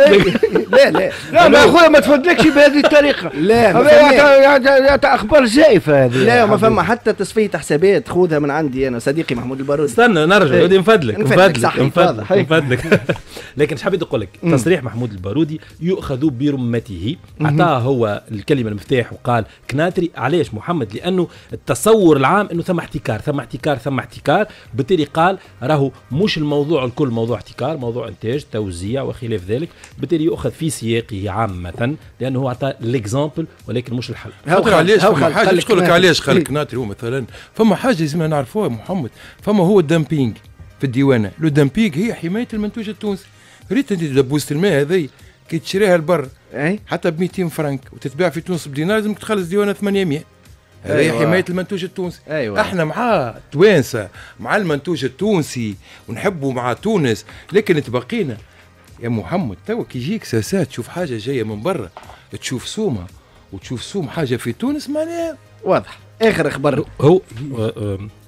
ما اخويا ما تفضلكش بهذه الطريقه. لا اخبار زائفه هذه. لا ما فما حتى تصفيه حسابات خذها من عندي انا صديقي محمود البارودي. استنى نرجع ودي نفدلك. لكن ايش حبيت نقول لك؟ تصريح محمود البارودي يؤخذ برمته. اعطاه هو الكلمه المفتاح وقال كناتري. علاش محمد؟ لانه التصور العام انه ثم احتكار بالتالي قال راهو مش الموضوع الكل موضوع احتكار، موضوع انتاج توزيع وخلاف ذلك، بالتالي يؤخذ في سياقه عامة لأنه هو أعطى الإكزامبل ولكن مش الحل. علاش فما حاجة نقول لك علاش خلق كناتري هو مثلا فما حاجة لازمنا نعرفوها محمد. فما هو الدامبينج في الديوانة. لو دامبينج هي حماية المنتوج التونسي. ريت أنت دبوسة الماء هذه كي تشريها البر حتى ب 200 فرنك وتتباع في تونس بدينار لازمك تخلص ديوانة 800. هذه حماية المنتوج التونسي. احنا مع توانسة مع المنتوج التونسي ونحبوا مع تونس، لكن تبقينا يا محمد توا كي يجيك ساسات تشوف حاجه جايه من برا تشوف سومها وتشوف سوم حاجه في تونس معناها واضح. اخر اخبار هو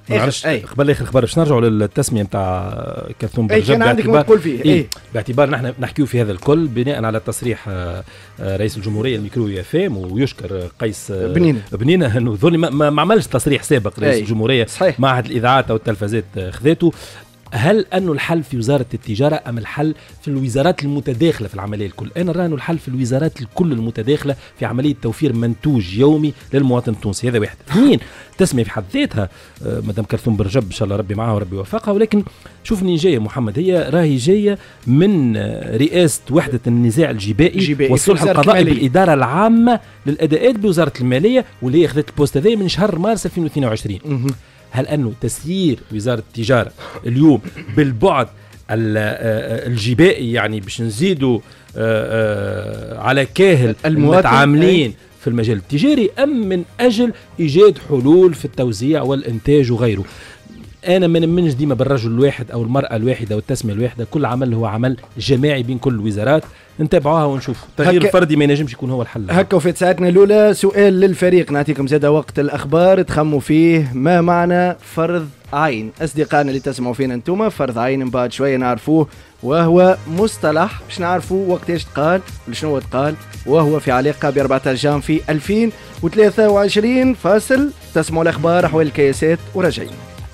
معلش قبل اخر خبر باش نرجعوا للتسميه نتاع كرثوم برجب. كان عندك ما تقول فيه باعتبار نحن نحكيو في هذا الكل بناء على تصريح رئيس الجمهوريه الميكرو اف ام، ويشكر قيس بنينه انه ذولي ما عملش تصريح سابق رئيس الجمهوريه. معهد الاذاعات او التلفزات خذاته. هل أنه الحل في وزارة التجارة أم الحل في الوزارات المتداخلة في العملية الكل؟ أنا رأى أنه الحل في الوزارات الكل المتداخلة في عملية توفير منتوج يومي للمواطن التونسي. هذا واحد. اثنين، تسمية في حد ذاتها مدام كرثوم برجب إن شاء الله ربي معها وربي يوفقها، ولكن شوفني جاية محمد، هي راهي جاية من رئاسة وحدة النزاع الجبائي والصلح القضائي بالإدارة العامة للأداءات بوزارة المالية، واللي هي أخذت البوست هذا من شهر مارس 2022. هل أنه تسيير وزارة التجارة اليوم بالبعد الجبائي، يعني باش نزيدوا على كاهل المتعاملين في المجال التجاري، أم من أجل إيجاد حلول في التوزيع والإنتاج وغيره؟ أنا ما نمنش ديما بالرجل الواحد أو المرأة الواحدة والتسمية الواحدة، كل عمل هو عمل جماعي بين كل الوزارات، نتابعوها ونشوف. التغيير الفردي ما ينجمش يكون هو الحل. هكا وفي ساعتنا الأولى سؤال للفريق نعطيكم زاده وقت الأخبار تخموا فيه. ما معنى فرض عين؟ أصدقائنا اللي تسمعوا فينا أنتم، فرض عين من بعد شوية نعرفوه، وهو مصطلح باش نعرفوه وقتاش تقال ولشنو تقال، وهو في علاقة ب 14 جانفي 2023. فاصل، تسمعوا الأخبار أحوال الكياسات وراجعين.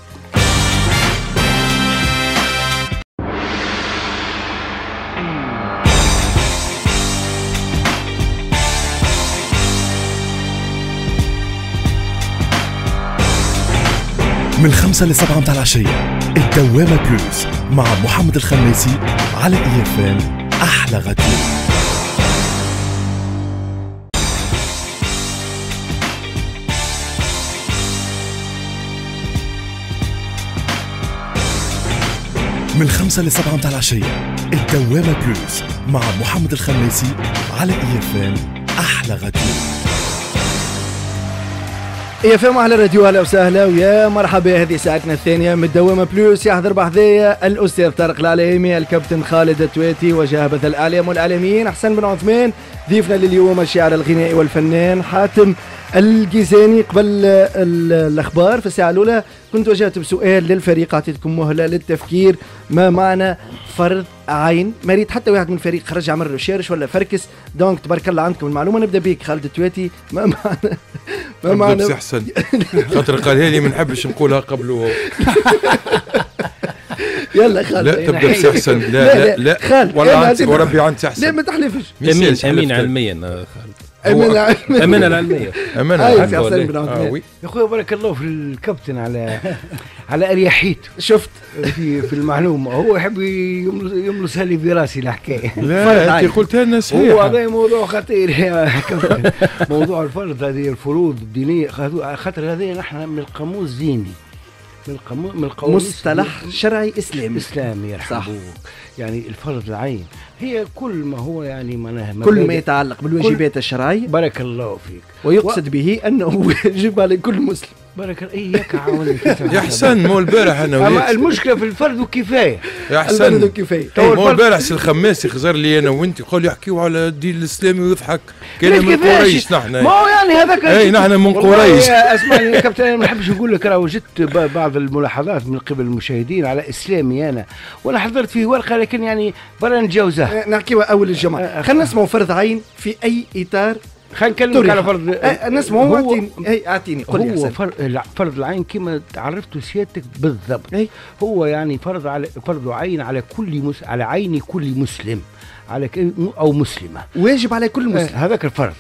من 5 ل 7 متاع العشية الدوامة بلوس مع محمد الخماسي على EFM أحلى غدير. من 5 ل 7 متاع العشية الدوامة بلوس مع محمد الخماسي على EFM أحلى غدير. EFM على الراديو. اهلا وسهلا ويا مرحبا. هذه ساعتنا الثانيه من الدوامه بلوس. يحضر بحذايا الاستاذ طارق العليمي، الكابتن خالد التواتي، وجابة الاعلام والاعلاميين احسن بن عثمان. ضيفنا لليوم الشاعر الغنائي والفنان حاتم الجيزاني. قبل الاخبار في الساعه الاولى كنت وجهت بسؤال للفريق، اعطيتكم مهله للتفكير. ما معنى فرض عين؟ ما ريت حتى واحد من الفريق خرج عمل ريشيرش ولا فركس، دونك تبارك الله عندكم المعلومه. نبدا بيك خالد التواتي. ما معنى احسن خاطر قالها لي ما نحبش نقولها قبله. يلا خالد. لا تبدا بسحسن. لا لا خالد والله وربي عن سحسن. لا ما تحلفش. امين علميا خالد. أمانة العلمية. أمانة العلمية. يا أخوي بارك الله في الكابتن على أريحيته. شفت في المعلومة، هو يحب يملسها لي براسي الحكاية. لا أنت قلتها لنا صحيح. هو هذا موضوع خطير يا كابتن. موضوع الفرض، هذه الفروض الدينية، خاطر هذه نحن من القاموس الديني، من القوانين، مصطلح شرعي إسلامي يرحبوك. يعني الفرض العين هي كل ما هو يعني معناها كل ما يتعلق بالواجبات الشرعية. بارك الله فيك. ويقصد به أنه يجب على كل مسلم. بارك الله إياك عاوني. يا حسن مو البارح أنا أما المشكلة في الفرد والكفاية. يا حسن مو البارح الخماسي خزر لي أنا وأنت يقول يحكيوا على الدين الإسلامي ويضحك كان من قريش. نحن ما هو يعني هذاك أي نحن من قريش. اسمعني يا كابتن، أنا ما نحبش نقول لك، راه وجدت بعض الملاحظات من قبل المشاهدين على إسلامي أنا، وأنا حضرت فيه ورقة، لكن يعني برا نتجاوزها. نحكيوا أول الجماعة. خلينا نسمعوا فرض عين في أي إطار. خلينا نكلمك على فرض. نسمعوا. اعطيني قل لي. هو فرض العين كما عرفت سيادتك بالضبط. هو يعني فرض عين على كل على عين كل مسلم، على او مسلمه، واجب على كل مسلم. هذاك الفرض.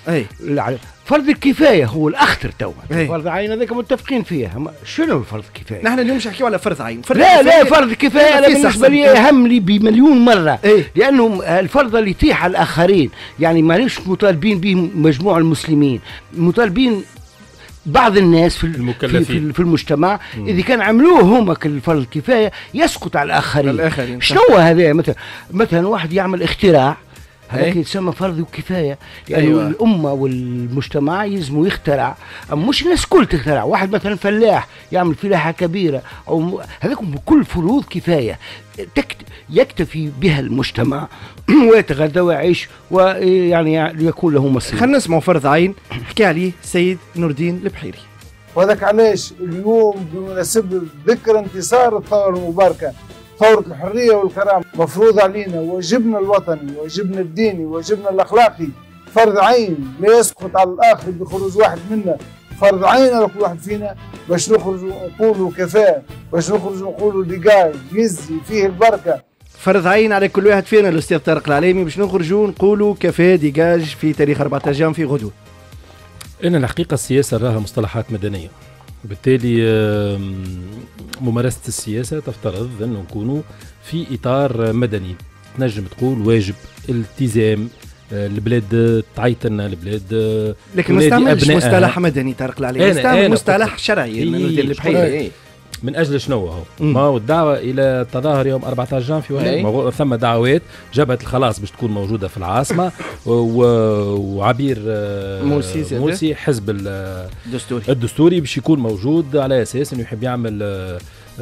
فرض الكفايه هو الاخطر توا. فرض عين هذاك متفقين فيها. شنو فرض الكفايه؟ نحن اليوم مش نحكيو على فرض عين. لا فرض الكفايه انا بالنسبه لي اهم لي بمليون مره. لانه الفرض اللي يتيح على الاخرين، يعني مانيش مطالبين به مجموع المسلمين، مطالبين بعض الناس في المكلفين في المجتمع. اذا كان عملوه هما كالفرض الكفايه يسقط على الاخرين. شنو هذا؟ مثلا واحد يعمل اختراع، هذاك يتسمى فرض وكفايه، يعني الامه والمجتمع يلزموا يخترع، اما مش الناس كل تخترع. واحد مثلا فلاح يعمل فلاحه كبيره، او هذاك كل فروض كفايه يكتفي بها المجتمع ويتغذى ويعيش ويعني يكون له مصير. خلينا نسمع فرض عين حكى عليه سيد نور الدين البحيري. وهذاك علاش اليوم بمناسبة ذكرى انتصار الثورة المباركة ثورة الحرية والكرامة مفروض علينا واجبنا الوطني، واجبنا الديني، واجبنا الأخلاقي، فرض عين لا يسقط على الآخر بخروج واحد منا، فرض عين على كل واحد فينا باش نخرجوا نقولوا كفاء، باش نخرجوا نقولوا ديجاي يزي فيه البركة. فرض عين على كل واحد فينا الأستاذ طارق العليمي باش نخرجوا نقولوا كفاء ديجاج في تاريخ 14 جان في غدوة. إن الحقيقة السياسة راها مصطلحات مدنية، بالتالي ممارسة السياسة تفترض أن نكونوا في إطار مدني، تنجم تقول واجب التزام البلاد تعيطنا البلاد، لكن ما نستعملش مصطلح مدني طارق العليمي، نستعمل مصطلح شرعي من اجل شنو هو؟ ما هو الدعوه الى التظاهر يوم 14 جان في وهران، ثم دعوات جبهه الخلاص باش تكون موجوده في العاصمه وعبير موسي حزب الدستوري باش يكون موجود على اساس انه يحب يعمل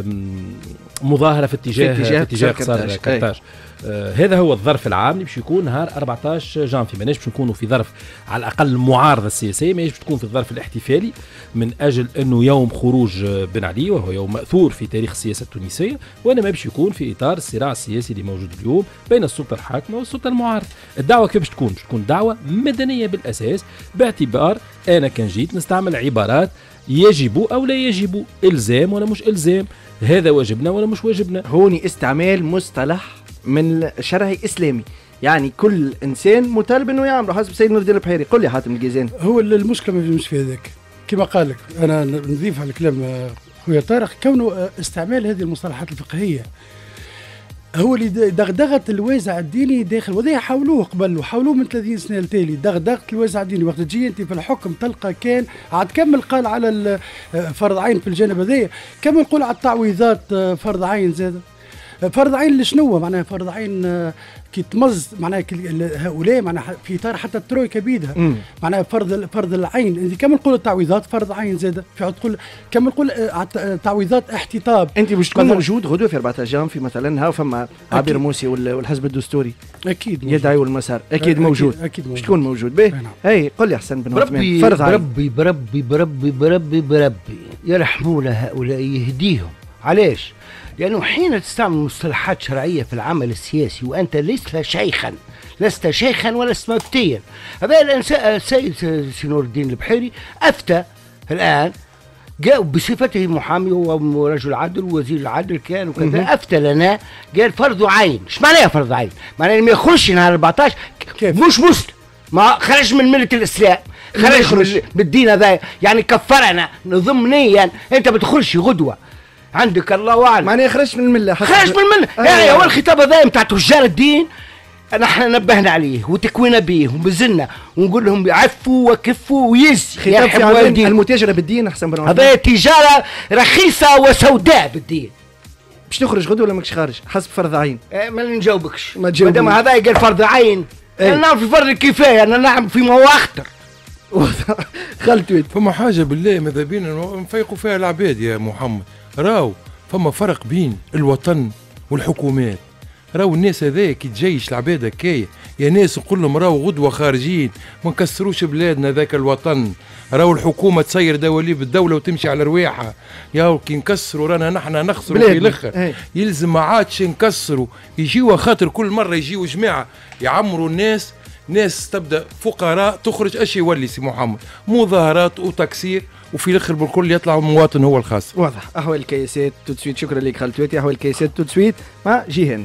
مظاهره في اتجاه قصر كرتاج. هذا هو الظرف العام اللي باش يكون نهار 14 جانفي. ماناش باش نكونوا في ظرف على الاقل المعارضه السياسيه، ماناش باش تكون في الظرف الاحتفالي من اجل انه يوم خروج بن علي وهو يوم ماثور في تاريخ السياسه التونسيه، وانما باش يكون في اطار الصراع السياسي اللي موجود اليوم بين السلطه الحاكمه والسلطه المعارضه. الدعوه كيف باش تكون دعوه مدنيه بالاساس، باعتبار انا كان جيت نستعمل عبارات يجب او لا يجب، الزام ولا مش الزام، هذا واجبنا ولا مش واجبنا. هوني استعمال مصطلح من شرعي اسلامي، يعني كل انسان مطالب انه يعمله حسب سيد نور الدين البحيري. قل لي حاتم الجيزاني. هو المشكله مش في هذاك، كما قال لك انا نضيف على كلام خويا طارق، كونه استعمال هذه المصطلحات الفقهيه هو اللي دغدغت الوازع الديني داخل، وذا حاولوه قبل وحاولوه من 30 سنه التالي، دغدغت الوازع الديني. وقت تجي انت في الحكم تلقى كان عاد كمل قال على فرض عين في الجانب هذايا، كمل قول على التعويضات فرض عين زاد. فرض عين لشنو معناها؟ فرض عين كي تمز معناها هؤلاء معناها في اطار حتى الترويكا بيدها معناها فرض العين. انت كمل قول التعويضات فرض عين زاد، في تقول كمل قول تعويضات احتطاب. انت باش تكون موجود غدوه في 14 جان في مثلا ها فما عبير موسي والحزب الدستوري اكيد يدعي والمسار اكيد موجود، باش تكون موجود به. هي قل لي احسن بن عثمان فرض عين. بربي يرحمون هؤلاء يهديهم. علاش؟ لأنه حين تستعمل مصطلحات شرعية في العمل السياسي وأنت لست شيخا ولست مفتيا. هذا السيد نور الدين البحيري أفتى الآن، جاء بصفته محامي ورجل عدل ووزير العدل كان وكذا، أفتى لنا قال فرض عين. ايش معناها فرض عين؟ معناها ما يخرجش نهار 14 مش مسلم، ما خرج من ملة الإسلام، خرج من الدين هذا، يعني كفرنا ضمنيا. أنت ما تدخلش غدوة عندك الله اعلم، معناها خرج من المله، خرج من المله. يعني هو الخطاب هذا نتاع تجار الدين نحن نبهنا عليه وتكوينا به ومزلنا ونقول لهم عفوا وكفوا ويزي. خطاب في عالم المتاجره بالدين احسن بن هذا تجاره رخيصه وسوداء بالدين. باش تخرج غدوه ولا ماكش خارج حسب فرض عين؟ ما نجاوبكش مادام هذا قال فرض عين. انا نعم في فرض الكفايه، انا نعم في ما هو اخطر. خلت فما حاجه بالله ماذا بينا نفيقوا فيها العباد يا محمد. راو فما فرق بين الوطن والحكومات. راو الناس هذا كي تجيش العباد هكايا يا ناس نقول لهم راو غدوه خارجين ما نكسروش بلادنا ذاك الوطن. راو الحكومه تسير دواليب الدوله وتمشي على رواحها. يا كي نكسروا رانا نحن نخسروا في الاخر. يلزم ما عادش نكسروا، يجيوا خاطر كل مره يجيوا جماعه يعمروا الناس، ناس تبدا فقراء تخرج اش يولي سي محمد مظاهرات وتكسير، وفي الاخر بالكل يطلع المواطن هو الخاسر. واضح. احوال الكيسات تو سويت. شكرا لك خالتواتي. احوال الكيسات تو سويت مع جيهان.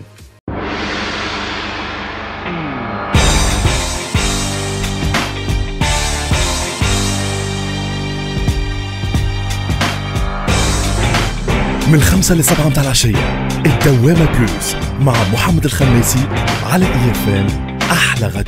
من 5 ل 7 متاع العشية الدوامة بلوس مع محمد الخماسي على EFM. أحلى غدو.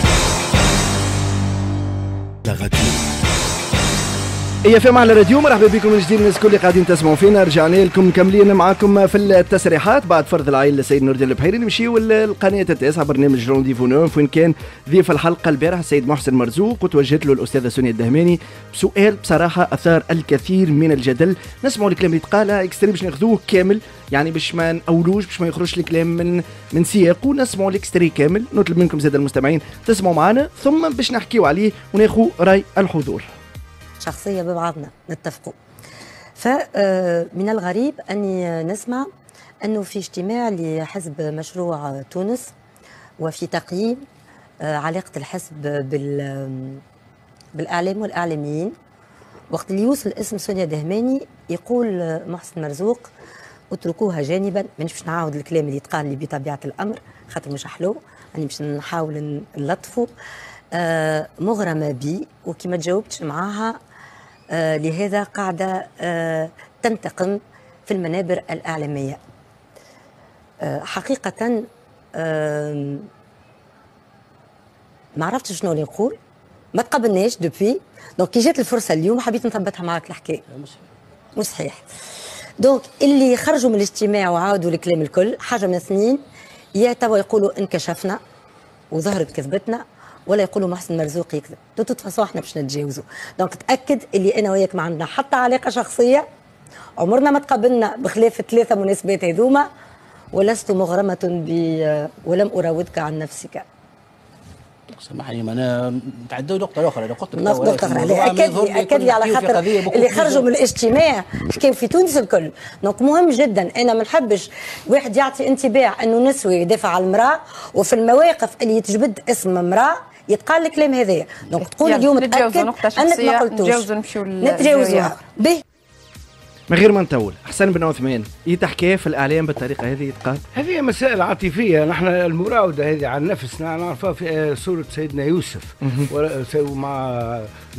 EFM على الراديو. مرحبا بكم من جديد الناس الكل اللي قاعدين تسمعوا فينا. رجعنا لكم مكملين معكم في التسريحات بعد فرض العين للسيد نور الدين البحيري. نمشيو للقناه التاسعه برنامج رونديفو نوف، وين كان ضيف الحلقه البارح السيد محسن مرزوق، وتوجهت له الاستاذه سونيا الدهماني بسؤال بصراحه اثار الكثير من الجدل. نسمعوا الكلام اللي تقال اكستريم باش ناخذوه كامل، يعني باش ما نقولوش باش ما يخرجش الكلام من سياقه. نسمعوا الاكستري كامل. نطلب منكم زاد المستمعين تسمعوا معنا ثم باش نحكيوا عليه وناخذ راي الحضور. شخصية ببعضنا نتفقوا. فمن الغريب أني نسمع أنه في اجتماع لحزب مشروع تونس وفي تقييم علاقة الحزب بالإعلام والإعلاميين، وقت اللي يوصل اسم سونيا دهماني يقول محسن مرزوق اتركوها جانبا. مانيش باش نعاود الكلام اللي يتقال لي بطبيعة الأمر خاطر مش حلو، أنا باش نحاول نلطفه. مغرمة بي وكي ما تجاوبتش معاها لهذا قاعدة تنتقم في المنابر الإعلامية. حقيقة ما عرفتش شنو اللي نقول، ما تقبلناش دوبي، دونك كي جات الفرصة اليوم حبيت نثبتها معاك الحكاية. مش صحيح. دونك اللي خرجوا من الاجتماع وعاودوا الكلام الكل حاجة من اثنين، يا توا يقولوا انكشفنا وظهرت كذبتنا، ولا يقولوا محسن مرزوق يكذب. توت فاصون احنا باش نتجاوزوا. دونك تاكد اللي انا وياك ما عندنا حتى علاقه شخصيه، عمرنا ما تقابلنا بخلاف الثلاثه مناسبات هذوما، ولست مغرمه ولم اراودك عن نفسك. سامحني ما انا نتعدوا نقطه اخرى. انا قلت نقطه اخرى اكد لي على خاطر اللي خرجوا من الاجتماع حكاوا في تونس الكل. دونك مهم جدا، انا ما نحبش واحد يعطي انطباع انه نسوي يدافع على المراه وفي المواقف اللي تجبد اسم امراه يتقال الكلام هذايا. دونك تقول اليوم تاكد انك ما قلتوش. نتجاوزوها به من غير ما نطول. حسن بن عثمان يتحكي في الاعلام بالطريقه هذه يتقال؟ هذه مسائل عاطفيه، نحن المراوده هذه عن نفسنا نعرفها في سوره سيدنا يوسف مع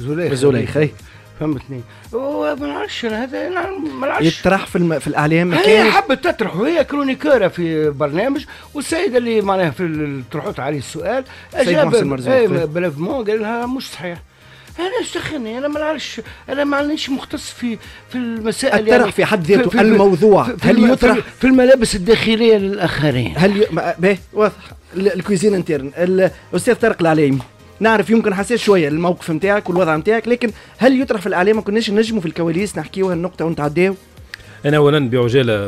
زليخه. فهمتني؟ وما نعرفش هذا ما نعرفش يطرح في الاعلام. هي حبت تطرح وهي كرونيكوره في برنامج، والسيد اللي معناها في طرحت عليه السؤال اجاب بلافمون قال لها مش صحيح. انا استخني، انا ما نعرفش، انا ما عنديش مختص في المسائل. الطرح يعني في حد ذاته الموضوع هل يطرح في الملابس الداخليه للاخرين؟ هل باهي واضح الكويزين انترن. الاستاذ طارق العلايمي نعرف يمكن حساس شويه الموقف نتاعك والوضع نتاعك، لكن هل يطرح في الاعلام؟ ما كناش نجموا في الكواليس نحكيوها النقطه ونتعداو؟ انا اولا بعجاله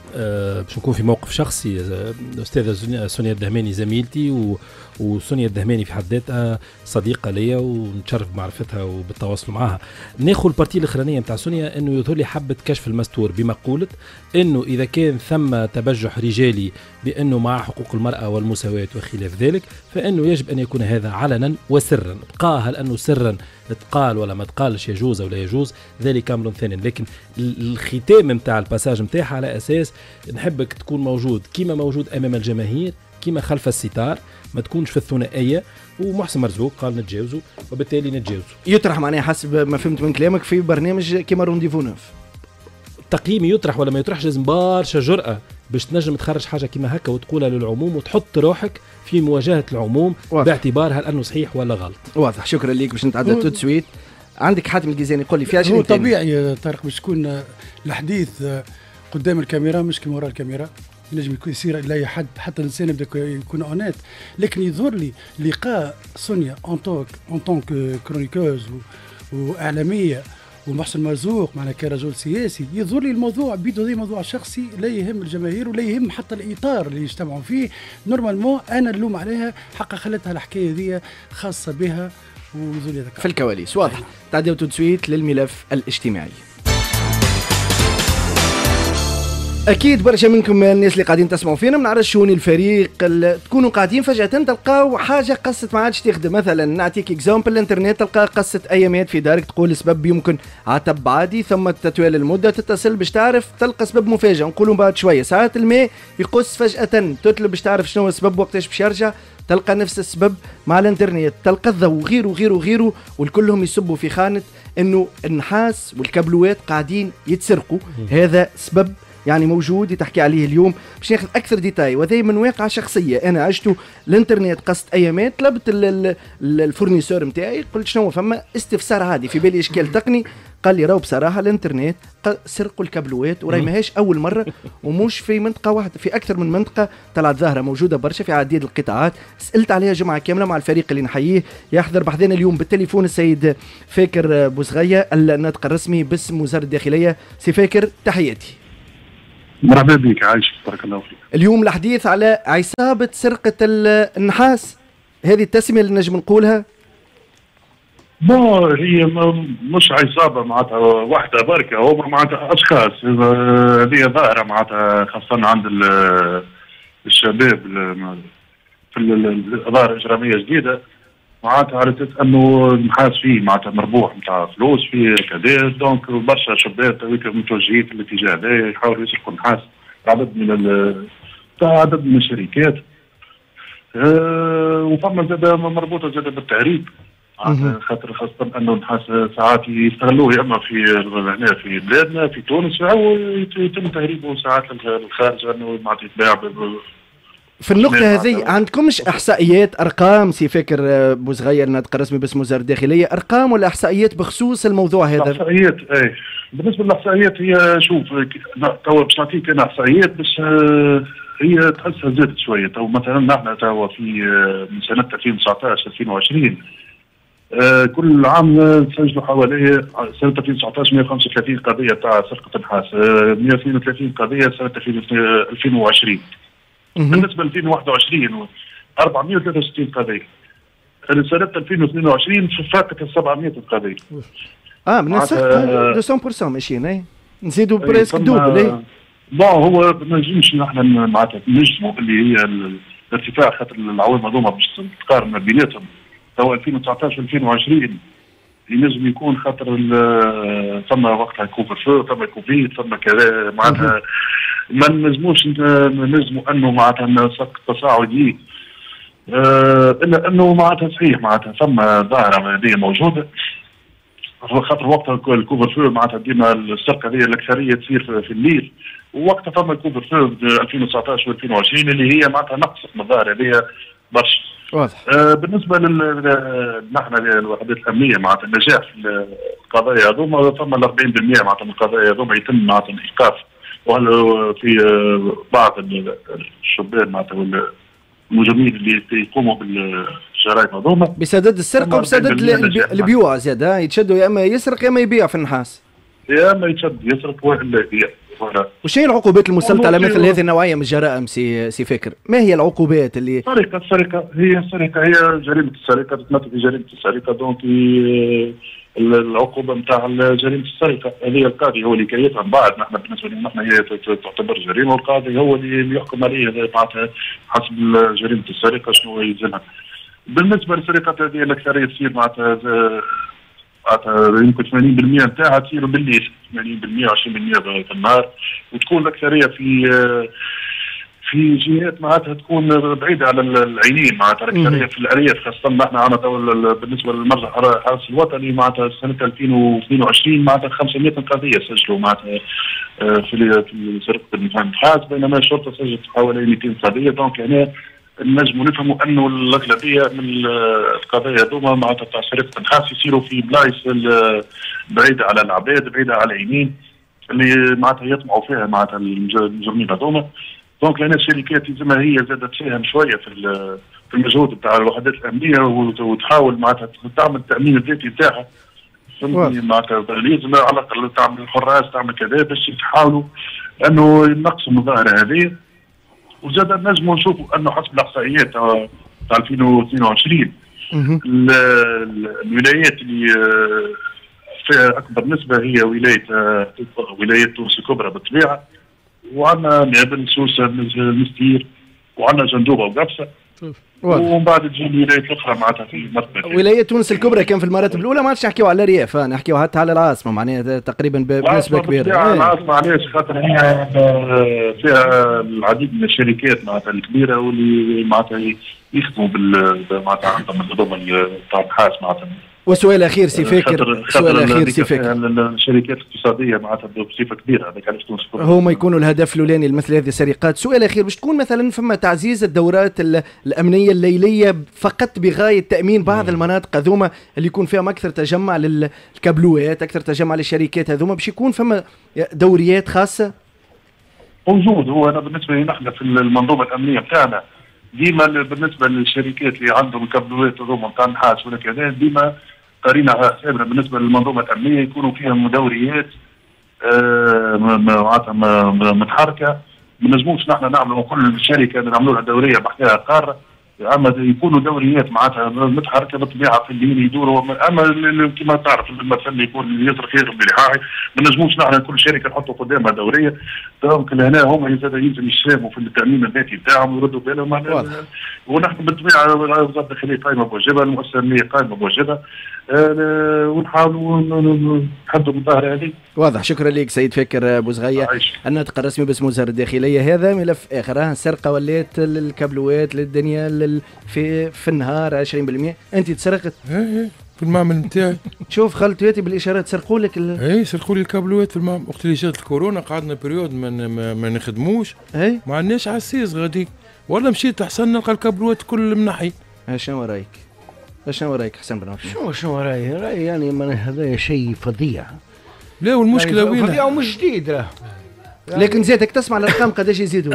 باش نكون في موقف شخصي. الاستاذه سونيا الدهماني زميلتي، وسونيا الدهماني في حد ذاتها صديقه ليا ونتشرف بمعرفتها وبالتواصل معها. ناخذ البارتي الاخرانيه نتاع سونيا انه يظهر لي حبه كشف المستور بما قولت انه اذا كان ثم تبجح رجالي بانه مع حقوق المراه والمساواه وخلاف ذلك، فانه يجب ان يكون هذا علنا وسرا. بقى هل انه سرا تقال ولا ما تقالش، يجوز او لا يجوز، ذلك امر ثاني. لكن الختام نتاع الباساج نتاعها على اساس نحبك تكون موجود كيما موجود امام الجماهير، كيما خلف الستار، ما تكونش في الثنائيه. ومحسن مرزوق قال نتجاوزوا، وبالتالي نتجاوزوا. يطرح معناها حسب ما فهمت من كلامك في برنامج كيما رونديفو نوف. التقييم يطرح ولا ما يطرحش لازم برشا جرأة باش تنجم تخرج حاجه كيما هكا وتقولها للعموم وتحط روحك في مواجهه العموم باعتبار هل انه صحيح ولا غلط. واضح. شكرا ليك. باش نتعدى تو سويت. عندك حاتم الجيزاني يقول لي في حاجه. هو طبيعي طارق باش تكون الحديث قدام الكاميرا مش كما وراء الكاميرا. ينجم يكون يصير لاي حد، حتى الانسان يبدا يكون اونيت، لكن يظهر لي لقاء سونيا اون طونك كرونيكوز واعلاميه ومحسن مرزوق معنا كرجل سياسي، يظهر لي الموضوع بيدو زي موضوع شخصي لا يهم الجماهير ولا يهم حتى الاطار اللي يجتمعوا فيه. نورمالمون انا نلوم عليها حقا خلتها الحكايه ذي خاصه بها ويظهر لي في الكواليس. واضح. تعديو تسويت للملف الاجتماعي. اكيد برشا منكم الناس اللي قاعدين تسمعوا فينا من عرش شؤون الفريق تكونوا قاعدين فجاه تلقاو حاجه قصت ما عادش تخدم. مثلا نعطيك اكزامبل، الانترنت تلقى قصه ايامات في دارك تقول سبب يمكن عتب عادي ثم تطويل المده، تتصل باش تعرف تلقى سبب مفاجئ. نقولوا بعد شويه ساعات الماء يقص فجاه، تطلب باش تعرف شنو هو السبب وقتاش باش يرجع، تلقى نفس السبب مع الانترنت. تلقى الضوء وغيره وغيره وغيره، والكلهم يصبوا في خانه انه النحاس والكابلوات قاعدين يتسرقوا. هذا سبب يعني موجود تحكي عليه اليوم. باش ناخذ اكثر ديتاي وهذا من واقعه شخصيه انا عشته. الانترنت قصت ايامات، طلبت الفورنيسور نتاعي قلت شنو فما استفسار عادي في بالي اشكال تقني، قال لي راهو بصراحه الانترنت سرقوا الكابلوات وراي ماهيش اول مره ومش في منطقه واحده، في اكثر من منطقه طلعت ظاهره موجوده برشا في عديد القطاعات. سالت عليها جمعه كامله مع الفريق اللي نحييه يحضر بحذنا اليوم بالتليفون السيد فاكر بوزغيه الناطق الرسمي باسم وزاره الداخليه. سي فاكر تحياتي. مرحبا بك عايش بارك الله فيك. اليوم الحديث على عصابة سرقة النحاس، هذه التسمية اللي نجم نقولها؟ بون هي مش عصابه معناتها واحده بركه، هو معناتها اشخاص هذه ظاهره معناتها خاصه عند الشباب في الاداره الاجراميه الجديده، معناتها على اساس انه النحاس فيه معناتها مربوح نتاع فلوس فيه كذا، دونك برشا شباب تويك متوجهين في الاتجاه هذا يحاولوا يسرقوا النحاس عدد من الشركات. وفما زاد مربوطه زاد بالتهريب، خاطر خاصة انه النحاس ساعات يستغلوه يا اما في هنا في بلادنا في تونس او يتم تهريبه ساعات للخارج انه معناتها يتباع. في النقطة هذه عندكمش احصائيات ارقام سي فاكر بوصغير ناطق الرسمي باسم وزارة الداخلية، ارقام ولا احصائيات بخصوص الموضوع هذا؟ احصائيات اي بالنسبة للاحصائيات هي شوف توا باش نعطيك انا احصائيات بس هي تحسها زادت شوية. تو مثلا نحن توا في من سنة 2019 2020 كل عام سجلوا حوالي سنة 2019 135 قضية تاع سرقة نحاس، 132 قضية سنة 2020. بالنسبة ل 2021 463 قضية. سنة 2022 فاقت ال 700 قضية. من السرقة 200% ماشيين نزيدوا بريسك دوبل. بون هو ما نجمش نحن معناتها نجموا اللي هي الارتفاع خاطر العوامل هذوما باش تقارن بيناتهم. تو 2019 2020 ينجم يكون خاطر ثم وقتها كوفر فو ثم كوفيد ثم كذا معناتها ما نجموش نجموا انه معناتها سقط تصاعدي الا انه معناتها صحيح معناتها ثم ظاهره هذه موجوده خاطر وقتها الكوفر فو معناتها ديما السرقه هذه الاكثريه تصير في الليل، ووقتها ثم الكوفر فو 2019 و2020 اللي هي معناتها نقصت من الظاهره هذه برشا. واضح. بالنسبه نحن الوحدات الامنيه معناتها النجاح في القضايا هذوما ثم 40% معناتها من القضايا هذوما يتم معناتها الايقاف، وهل في بعض الشباب معناتها المجرمين اللي يقوموا بالجرائم هذوما بسدد السرقه وبسدد البيوع زاد يتشدوا يا اما يسرق يا اما يبيع في النحاس. يا اما يتشد يسرق والا يبيع. وش هي العقوبات المسلطه على مثل هذه النوعيه من الجرائم سي فكر؟ ما هي العقوبات اللي السرقه هي جريمه السرقه تتمثل في جريمه السرقه، دونك العقوبه نتاع جريمه السرقه هذه القاضي هو اللي كيفها من بعد. نحن بالنسبه لنا نحن هي تعتبر جريمه والقاضي هو اللي يحكم عليها معناتها حسب جريمه السرقه شنو يلزمها. بالنسبه للسرقات هذه الاكثريه تصير معناتها يمكن 80% نتاعها تصير بالليل، 80% 20% في النهار، وتكون الاكثريه في جهات معناتها تكون بعيده على العينين معناتها الاكثريه في الارياف خاصه نحن عندنا بالنسبه للمرجع الحرس الوطني معناتها سنه 2022 معناتها 500 قضيه سجلوا معناتها في سرقه النحاس، بينما الشرطه سجلت حوالي 200 قضيه. دونك هنا نجموا نفهموا انه الاغلبيه من القضايا هذوما معناتها تاع سرقه النحاس يصيروا في بلايص بعيده على العباد بعيده على العينين اللي معناتها يطمعوا فيها معناتها المجرمين هذوما. دونك لان الشركات لازمها هي زادت تساهم شويه في المجهود بتاع الوحدات الامنيه وتحاول معناتها تعمل التامين الذاتي بتاعها. فهمتني معناتها لازم على الاقل تعمل حراس تعمل كذا باش يحاولوا انه ينقصوا من الظاهره هذه. وزاد نجموا نشوفوا انه حسب الاحصائيات تاع 2022 الولايات اللي فيها اكبر نسبه هي ولايه تونس الكبرى بالطبيعه، وعندنا نابل سوسه مستير وعندنا جندوبه وقبصه، ومن بعد تجي الولايات الاخرى معناتها في مرتبه. ولايه تونس الكبرى كان في المراتب الاولى ما عادش نحكيو على الريف، نحكيو حتى على العاصمه معناها تقريبا بنسبه كبيره. العاصمه علاش؟ خاطر هي فيها العديد من الشركات معناتها الكبيره واللي معناتها يخدموا معناتها عندهم النظام تاع النحاس معناتها. وسؤال اخير سي فاكر، سؤال اخير سي فاكر، الشركات الاقتصاديه معناتها بصفه كبيره هذاك علاش تونس هما يكونوا الهدف الاولاني لمثل هذه السرقات. سؤال اخير، باش تكون مثلا فما تعزيز الدورات الامنيه الليليه فقط بغايه تامين بعض المناطق هذوما اللي يكون فيها اكثر تجمع للكابلوات اكثر تجمع للشركات هذوما، باش يكون فما دوريات خاصه؟ موجود. هو انا بالنسبه لي نحن في المنظومه الامنيه بتاعنا ديما بالنسبه للشركات اللي عندهم كابلوات هذوما نتاع النحاس ولا كذا ديما قارين على حسابنا بالنسبه للمنظومه الامنيه يكونوا فيها دوريات معناتها متحركه. ما نجموش نحن نعملوا كل شركه نعملوا لها دوريه بحثها قاره اما يكونوا دوريات معناتها متحركه بالطبيعه في الليل يدوروا، اما كما تعرف المثل يكون يصرف خير بالرعايه، ما نجموش نحن كل شركه نحطوا قدامها دوريه، دونك هنا هما يلزم يساهموا في التامين الذاتي بتاعهم ويردوا بالهم. ونحن بالطبيعه وزاره الداخليه قائمه بواجبها، المؤسسه الامنيه قائمه بواجبها، ونحاولوا نحدوا الظاهره هذه. واضح. شكرا لك سيد فكر بوزغيه. الناطق الرسمي باسم وزاره الداخليه. هذا ملف اخر، السرقه ولات الكابلوات للدنيا في النهار 20%. انت تسرقت في المعمل نتاعي. شوف خالتي بالاشارات سرقوا لك سرقوا لي الكابلوات في المعمل. وقت اللي جات الكورونا قعدنا بريود ما نخدموش، ما عندناش عسيس غاديك، ولا مشيت احسن نلقى الكابلوات كل منحي. شنو رايك؟ شنو رايك حسن بن عثمان؟ شنو رايي يعني هذا شيء فظيع. لا والمشكله يعني وين؟ فظيع ومش جديد راه. لكن زيدك تسمع الارقام قداش يزيدوا.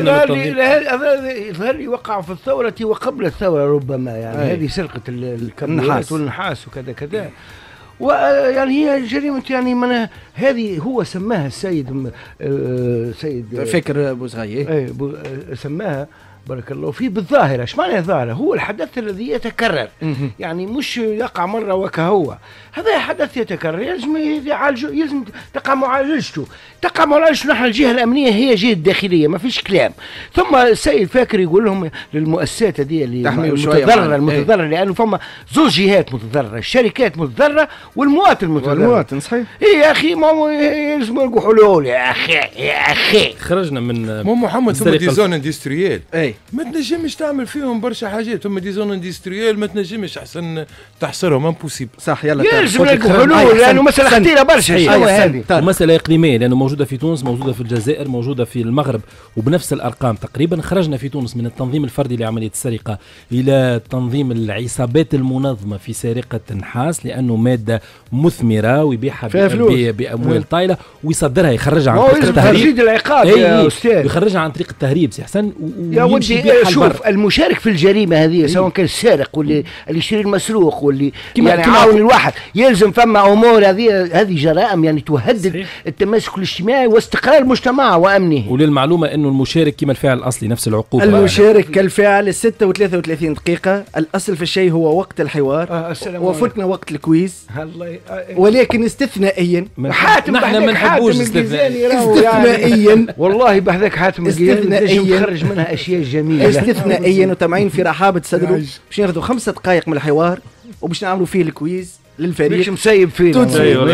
يظهر لي وقع في الثوره وقبل الثوره ربما، يعني هذه سرقه الكابلات والنحاس وكذا كذا. ويعني هي جريمه، يعني من هذه هو سماها السيد سيد فكر بوزغيه سماها بارك الله فيه بالظاهرة. ايش معنى الظاهرة؟ هو الحدث الذي يتكرر، يعني مش يقع مرة وكهو، هذا حدث يتكرر يلزم يعالجه، يلزم تقع معالجته. نحن الجهة الأمنية هي جهة داخلية، ما فيش كلام. ثم السيد فاكر يقول لهم للمؤسسات هذه اللي المتضررة، لأنه فما زوج جهات متضررة، الشركات متضررة والمواطن متضرر. المواطن صحيح. يا أخي ما يلزم يلقوا حلول يا أخي. خرجنا من محمد ثم دي زون اندستريال. ما تنجمش تعمل فيهم برشا حاجات، ثم دي زون اندستريال ما تنجمش احسن تحصرهم امبوسيبل. صح. يلا يلزم يلقوا حلول، لانه مساله خطيره برشا. هذه مساله اقليميه، لانه موجوده في تونس، موجوده في الجزائر، موجوده في المغرب، وبنفس الارقام تقريبا. خرجنا في تونس من التنظيم الفردي لعمليه السرقه الى تنظيم العصابات المنظمه في سرقه النحاس، لانه ماده مثمره ويبيعها باموال طايله ويصدرها، يخرجها عن طريق التهريب. العقاب يا استاذ، يخرجها عن طريق التهريب سي حسن. يا ودي شوف، المشارك في الجريمه هذه سواء كان السارق واللي يشتري المسروق واللي يعني عاون الواحد، يلزم فما امور هذه جرائم يعني تهدد التماسك الاجتماعي واستقرار المجتمع وامنه. وللمعلومه انه المشارك كما الفاعل الاصلي نفس العقوبه. المشارك كالفاعل 6 و33 دقيقه. الاصل في الشيء هو وقت الحوار، وفتنا وقت الكويز، ولكن استثنائيا حاتم نحن ما نحبوش استثنائيا والله بحذاك حاتم استثنائيا نخرج منها اشياء جميله استثنائيا وتمعين في رحابه صدره باش ناخذوا 5 دقائق من الحوار وباش نعملوا فيه الكويز للفريق. مش مسيب فينا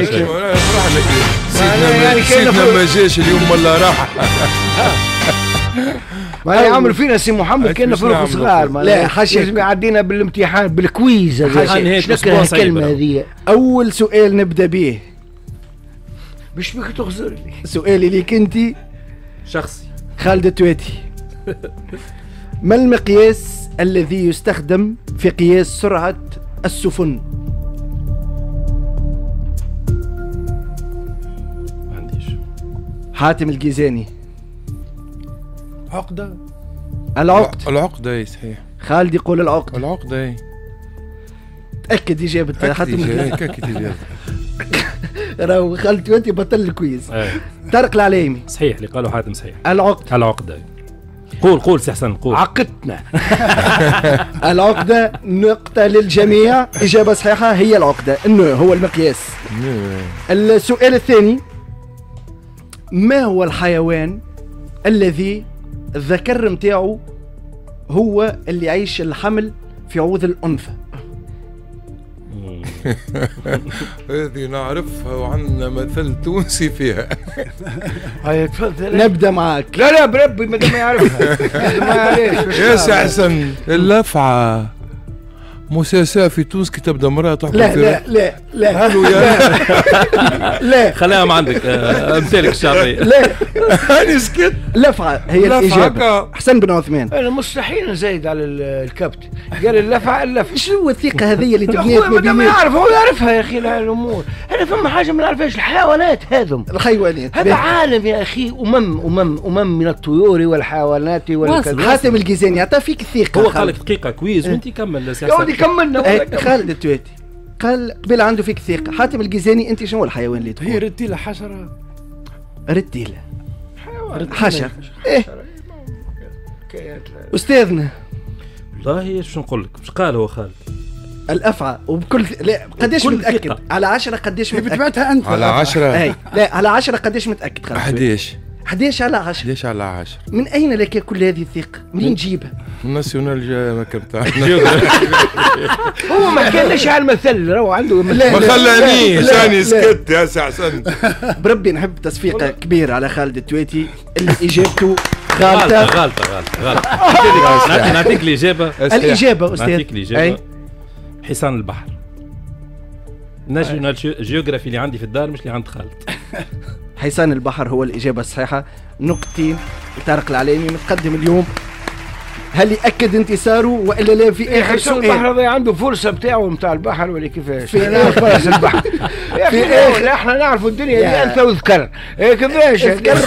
سيدنا ما جاش اليوم ولا راح. ما يعمل فينا سي محمد كنا فرق صغار. لا حاشا لازم يعدينا بالامتحان بالكويز. نكره الكلمه هذه. اول سؤال نبدا به، مش بك تخزرني، سؤالي ليك انت شخصي خالد التواتي. ما المقياس الذي يستخدم في قياس سرعة السفن؟ ما عنديش. حاتم الجيزاني. عقدة. العقد اي صحيح. خالد يقول العقد. اي. تأكد إجابة حاتم. تأكد إجابة. راهو خالد التواتي بطل الكويز. طارق العلايمي. صحيح اللي قالوا حاتم صحيح. العقد. قول سي حسن قول. عقدتنا. العقدة نقطة للجميع. إجابة صحيحة هي العقدة، إنه هو المقياس. السؤال الثاني، ما هو الحيوان الذي الذكر متاعه هو اللي يعيش الحمل في عوض الأنثى؟ هذه نعرفها وعندنا مثل تونسي فيها. هيا تفضل نبدا معك. لا بربي ما دام يعرفها. معليش يا سي حسن. اللفعة مساساة في تونس كي تبدا امرأة تحكم لا لا خليها ما عندك امثالك الشعبية. لا أنا سكت. لفعة هي الإجابة. حسن بن عثمان. أنا مستحيل نزيد على الكبت. قال اللفعة. شو الثقة هذه اللي تبنيها؟ ما دام يعرف هو يعرفها يا أخي. الأمور أنا فما حاجة ما نعرفهاش. الحيوانات الحيوانات هذا عالم يا أخي. أمم من الطيور والحيوانات والكذا. حاتم الجيزاني عطى فيك الثقة. هو قال لك دقيقة كويز وأنت كمل. كملنا. خالد التواتي قال قبل عنده فيك ثقة. حاتم الجيزاني أنت شنو الحيوان اللي تقول؟ هي رتيلة حشرة. رتيلة حشرة. إيه أستاذنا والله شو نقول لك، مش قال هو خالد الافعى وبكل لا قديش متاكد ثقة. على 10 قديش متاكد؟ بتبعتها انت على 10 اي لا على 10 قديش متاكد؟ 11 على 10 11 على 10. من اين لك كل هذه الثقه؟ منين تجيبها؟ الناسيونال ما كان بتاعنا هو ما كانش على المثل، راهو عنده ما خلانيش انا سكت يا سي حسن. بربي نحب تصفيقه كبير على خالد التويتي اللي اجابته غلطه. نعطيك الاجابه استاذ. نعطيك الاجابه حصان البحر. ناشونال جيوغرافي اللي عندي في الدار مش اللي عند خالد. حصان البحر هو الإجابة الصحيحة. نقطتين طارق العليمي متقدم اليوم. هل يأكد انتصاره وإلا لا في آخر سؤال؟ البحر هذا عنده فرصة بتاعه متاع البحر ولا كيفاش؟ في فرص البحر في آخر احنا نعرفوا الدنيا دي أنت وذكر كيفاش؟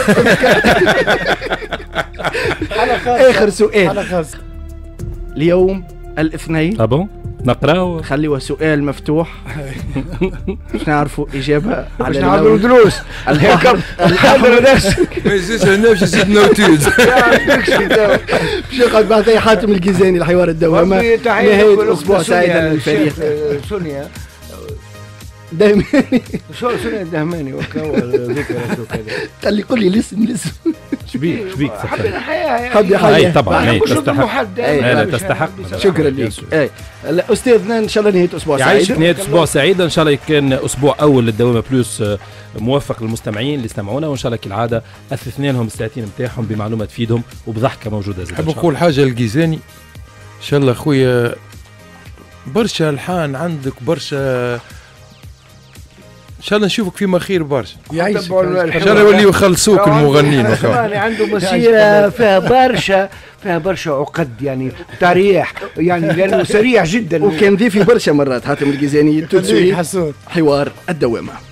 آخر سؤال اليوم الاثنين. بون نقراو خليوه سؤال مفتوح باش نعرفوا اجابه باش نعملوا دروس الحاضر نفسك ما يزيدش نمشي زيد نوتيد باش يقعد بعد حاتم الجيزاني الحوار الدوامه. نهايه الاسبوع سعيده للفريق. سونيا دائما شو سونيا الدهماني وكا ذكرى كذا قال لي قول لي لسم شبيك حب الحياه حب الحياه طبعا تستحق. شكرا لك. استاذنا ان شاء الله نهايه اسبوع سعيده. يعيشك نهايه اسبوع سعيده ان شاء الله. كان اسبوع اول للدوامه بلوس موفق للمستمعين اللي استمعونا، وان شاء الله كالعاده اثثنا لهم الساعتين نتاعهم بمعلومه تفيدهم وبضحكه موجوده. نحب نقول حاجه للجيزاني ان شاء الله خويا، برشا الحان عندك برشا، ان شاء الله نشوفك فيما خير برشا. ان شاء الله يوليو يخلصوك المغنيين. عنده مسيره فيها برشا عقد يعني تاريخ يعني لانه سريع جدا وكان ضيفي برشا مرات حاتم الجيزاني. حوار الدوامه.